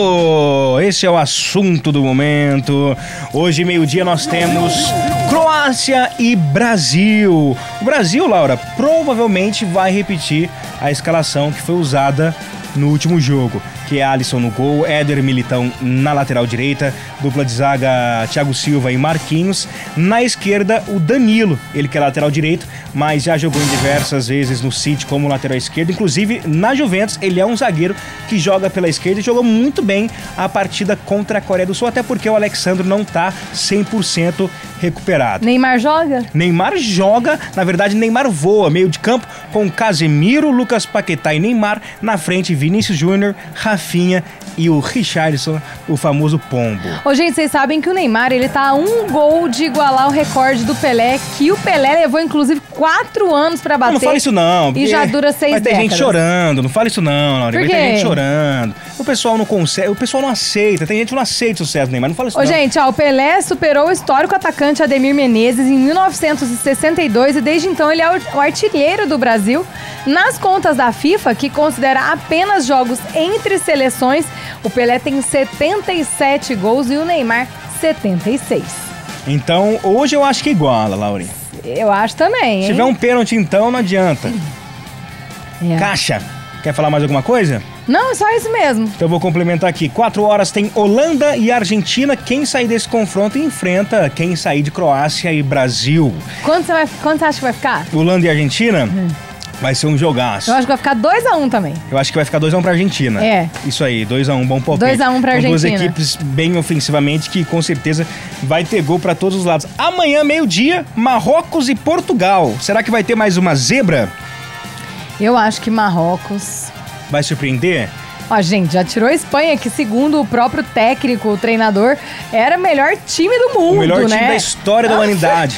Mundo! Esse é o assunto do momento. Hoje, meio-dia, nós temos Croácia e Brasil. O Brasil, Laura, provavelmente vai repetir a escalação que foi usada no último jogo, que é Alisson no gol, Éder Militão na lateral direita, dupla de zaga Thiago Silva e Marquinhos. Na esquerda, o Danilo, ele que é lateral direito, mas já jogou em diversas vezes no City como lateral esquerdo. Inclusive, na Juventus, ele é um zagueiro que joga pela esquerda e jogou muito bem a partida contra a Coreia do Sul, até porque o Alexandre não tá cem por cento recuperado. Neymar joga? Neymar joga, na verdade Neymar voa, meio de campo com Casemiro, Lucas Paquetá e Neymar, na frente Vinícius Júnior, Rafinha e o Richarlison, o famoso pombo. Ô, gente, vocês sabem que o Neymar, ele tá a um gol de igualar o recorde do Pelé, que o Pelé levou, inclusive, quatro anos pra bater. Não, não fala isso não. E já dura seis Vai ter décadas. gente chorando, não fala isso não, Laurinha. Por Vai ter quê? gente chorando. O pessoal não consegue, o pessoal não aceita, tem gente que não aceita o sucesso do Neymar, não fala isso Ô, não. gente, ó, o Pelé superou o histórico atacante Ademir Menezes em mil novecentos e sessenta e dois e desde então ele é o o artilheiro do Brasil. Nas contas da FIFA, que considera apenas jogos entre seleções, o Pelé tem setenta e sete gols e o Neymar setenta e seis. Então, hoje eu acho que iguala, Laurinha. Eu acho também, Se hein? tiver um pênalti, então, não adianta. É. Caixa, quer falar mais alguma coisa? Não, só isso mesmo. Então eu vou complementar aqui. Quatro horas tem Holanda e Argentina. Quem sair desse confronto enfrenta quem sair de Croácia e Brasil. Quanto você, vai, quanto você acha que vai ficar? Holanda e Argentina? Hum. Vai ser um jogaço. Eu acho que vai ficar dois a um também. Eu acho que vai ficar dois a um pra Argentina. É. Isso aí, dois a um, bom palpite. dois a um pra São duas Argentina. equipes bem ofensivamente que com certeza vai ter gol pra todos os lados. Amanhã, meio-dia, Marrocos e Portugal. Será que vai ter mais uma zebra? Eu acho que Marrocos... Vai surpreender? Ó, gente, já tirou a Espanha, que segundo o próprio técnico, o treinador, era o melhor time do mundo, O melhor time né? da história da humanidade.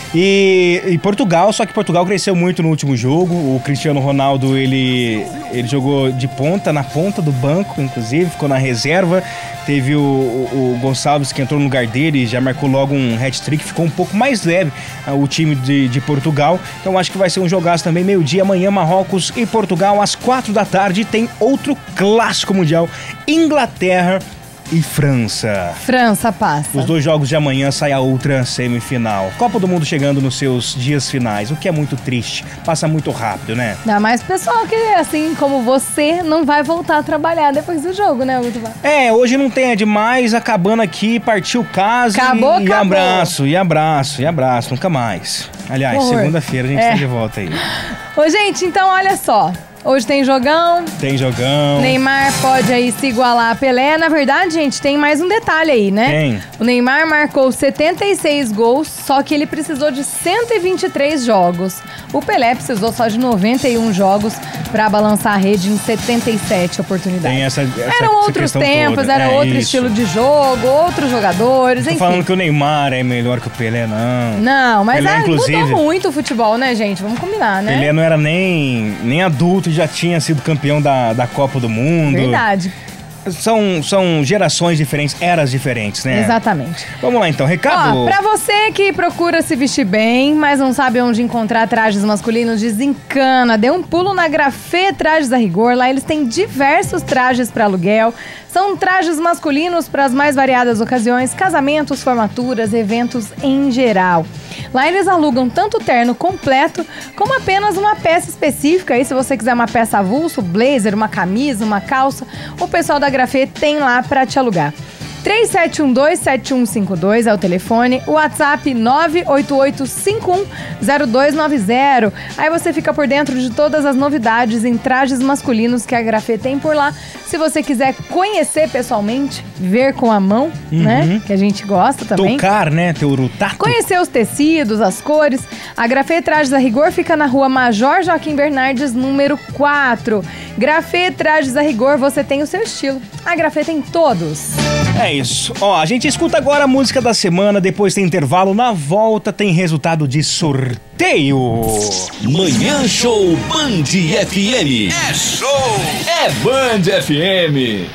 E, e Portugal, só que Portugal cresceu muito no último jogo. O Cristiano Ronaldo, ele, ele jogou de ponta, na ponta do banco, inclusive, ficou na reserva. Teve o, o, o Gonçalves que entrou no lugar dele e já marcou logo um hat-trick, ficou um pouco mais leve uh, o time de, de Portugal. Então acho que vai ser um jogaço também, meio-dia, amanhã, Marrocos e Portugal, às quatro da tarde. Tem outro clássico mundial, Inglaterra e França. França passa. Os dois jogos de amanhã sai a outra semifinal. Copa do Mundo chegando nos seus dias finais, o que é muito triste. Passa muito rápido, né? Ainda mais pessoal que, assim como você, não vai voltar a trabalhar depois do jogo, né, Guto? É, hoje não tem é demais, acabando aqui, partiu o caso. Acabou, e, acabou. E abraço, e abraço, e abraço, nunca mais. Aliás, Horror. segunda-feira a gente É. tá de volta aí. Ô, gente, então olha só. Hoje tem jogão. Tem jogão. Neymar pode aí se igualar a Pelé. Na verdade, gente, tem mais um detalhe aí, né? Tem. O Neymar marcou setenta e seis gols, só que ele precisou de cento e vinte e três jogos. O Pelé precisou só de noventa e um jogos pra balançar a rede em setenta e sete oportunidades. Tem essa, essa Eram essa outros questão tempos, toda. era É outro isso. estilo de jogo, outros jogadores, Tô enfim. falando que o Neymar é melhor que o Pelé, não. Não, mas Pelé, ah, inclusive- mudou muito o futebol, né, gente? Vamos combinar, né? Pelé não era nem, nem adulto e já tinha sido campeão da, da Copa do Mundo. Verdade. São, são gerações diferentes, eras diferentes, né? Exatamente. Vamos lá então, recado. Ó, pra você que procura se vestir bem, mas não sabe onde encontrar trajes masculinos, desencana. Dê um pulo na Grafê Trajes a Rigor. Lá eles têm diversos trajes para aluguel. São trajes masculinos para as mais variadas ocasiões, casamentos, formaturas, eventos em geral. Lá eles alugam tanto o terno completo, como apenas uma peça específica. Aí se você quiser uma peça avulso, blazer, uma camisa, uma calça, o pessoal da Grafê tem lá para te alugar. três sete um dois, sete um cinco dois é o telefone, o WhatsApp nove oito oito cinco um zero dois nove zero. Aí você fica por dentro de todas as novidades em trajes masculinos que a Grafê tem por lá. Se você quiser conhecer pessoalmente, ver com a mão, Uhum. né? Que a gente gosta também. Tocar, né? Ter o tato. Conhecer os tecidos, as cores. A Grafê Trajes a Rigor fica na rua Major Joaquim Bernardes, número quatro. Grafê Trajes a Rigor, você tem o seu estilo. A Grafê tem todos. É isso. Ó, a gente escuta agora a música da semana, depois tem intervalo, na volta tem resultado de sorteio. Manhã Show Band F M. É show! É Band F M.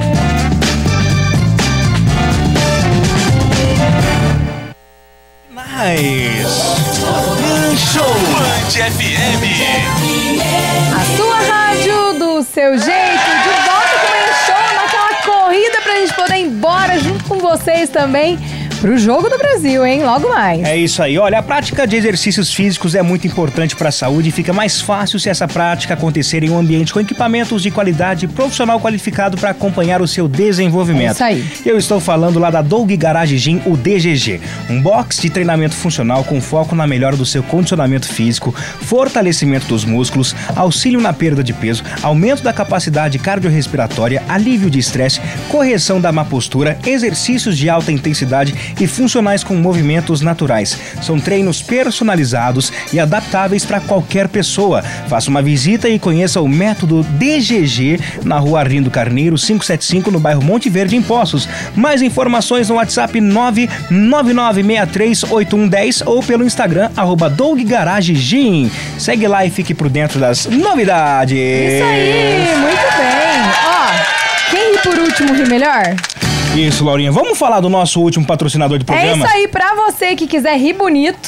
Nice. Manhã Show Band F M. A sua rádio do seu jeito, de volta com o Manhã Show, naquela corrida pra gente poder ir embora junto com vocês também pro Jogo do Brasil, hein? Logo mais. É isso aí. Olha, a prática de exercícios físicos é muito importante para a saúde e fica mais fácil se essa prática acontecer em um ambiente com equipamentos de qualidade e profissional qualificado para acompanhar o seu desenvolvimento. É isso aí. Eu estou falando lá da Doug Garage Gym, o D G G. Um box de treinamento funcional com foco na melhora do seu condicionamento físico, fortalecimento dos músculos, auxílio na perda de peso, aumento da capacidade cardiorrespiratória, alívio de estresse, correção da má postura, exercícios de alta intensidade e funcionais com movimentos naturais. São treinos personalizados e adaptáveis para qualquer pessoa. Faça uma visita e conheça o método D G G na rua Arlindo Carneiro, quinhentos e setenta e cinco, no bairro Monte Verde, em Poços. Mais informações no WhatsApp nove nove nove seis três oito um um zero ou pelo Instagram, arroba Doug Garage Gym. Segue lá e fique por dentro das novidades. Isso aí, muito bem. Ó, quem ri por último ri melhor? Isso, Laurinha. Vamos falar do nosso último patrocinador de É programa? isso aí, pra você que quiser rir bonito,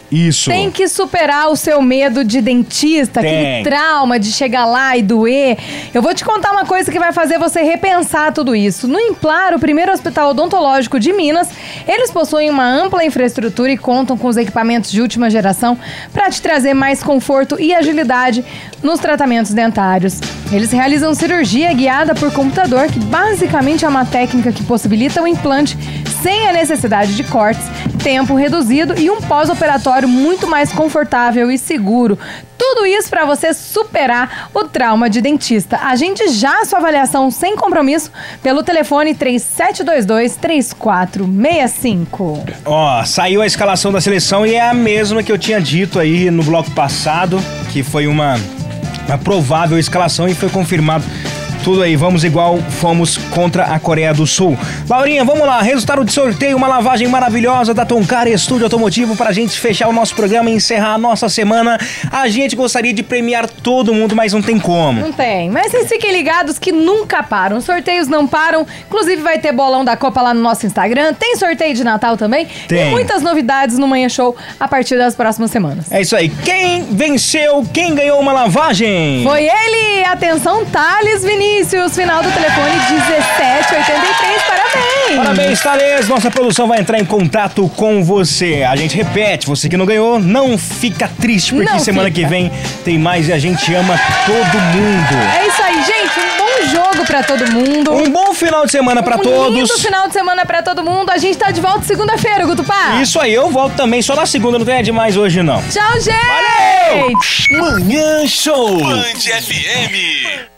Isso. Tem que superar o seu medo de dentista, Tem. aquele trauma de chegar lá e doer. Eu vou te contar uma coisa que vai fazer você repensar tudo isso. No Implar, o primeiro hospital odontológico de Minas, eles possuem uma ampla infraestrutura e contam com os equipamentos de última geração para te trazer mais conforto e agilidade nos tratamentos dentários. Eles realizam cirurgia guiada por computador, que basicamente é uma técnica que possibilita o implante sem a necessidade de cortes, tempo reduzido e um pós-operatório muito mais confortável e seguro. Tudo isso para você superar o trauma de dentista. Agende já a sua avaliação sem compromisso pelo telefone três sete dois dois, três quatro seis cinco. Ó, saiu a escalação da seleção e é a mesma que eu tinha dito aí no bloco passado, que foi uma, uma provável escalação e foi confirmado. Tudo aí, vamos igual fomos contra a Coreia do Sul. Laurinha, vamos lá, resultado de sorteio, uma lavagem maravilhosa da Toncar Estúdio Automotivo pra gente fechar o nosso programa e encerrar a nossa semana. A gente gostaria de premiar todo mundo, mas não tem como. Não tem, mas vocês fiquem ligados que nunca param, os sorteios não param, inclusive vai ter bolão da Copa lá no nosso Instagram, tem sorteio de Natal também, Tem. e muitas novidades no Manhã Show a partir das próximas semanas. É isso aí, quem venceu, quem ganhou uma lavagem? Foi ele! Atenção, Thales Vinícius, final do telefone dezessete oitenta e três, parabéns! Parabéns, Thales! Nossa produção vai entrar em contato com você. A gente repete, você que não ganhou, não fica triste, porque Não semana fica. que vem tem mais e a gente ama todo mundo. É isso aí, gente, um bom jogo pra todo mundo. Um bom final de semana pra um todos. lindo final de semana pra todo mundo. A gente tá de volta segunda-feira, Gutupá. Isso aí, eu volto também só na segunda, não tem demais hoje não. Tchau, gente! Valeu! Manhã Show. Band F M.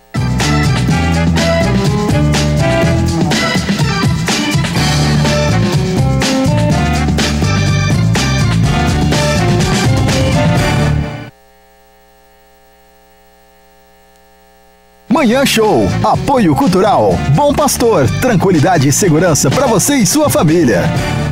Manhã Show. Apoio Cultural. Bom Pastor. Tranquilidade e segurança para você e sua família.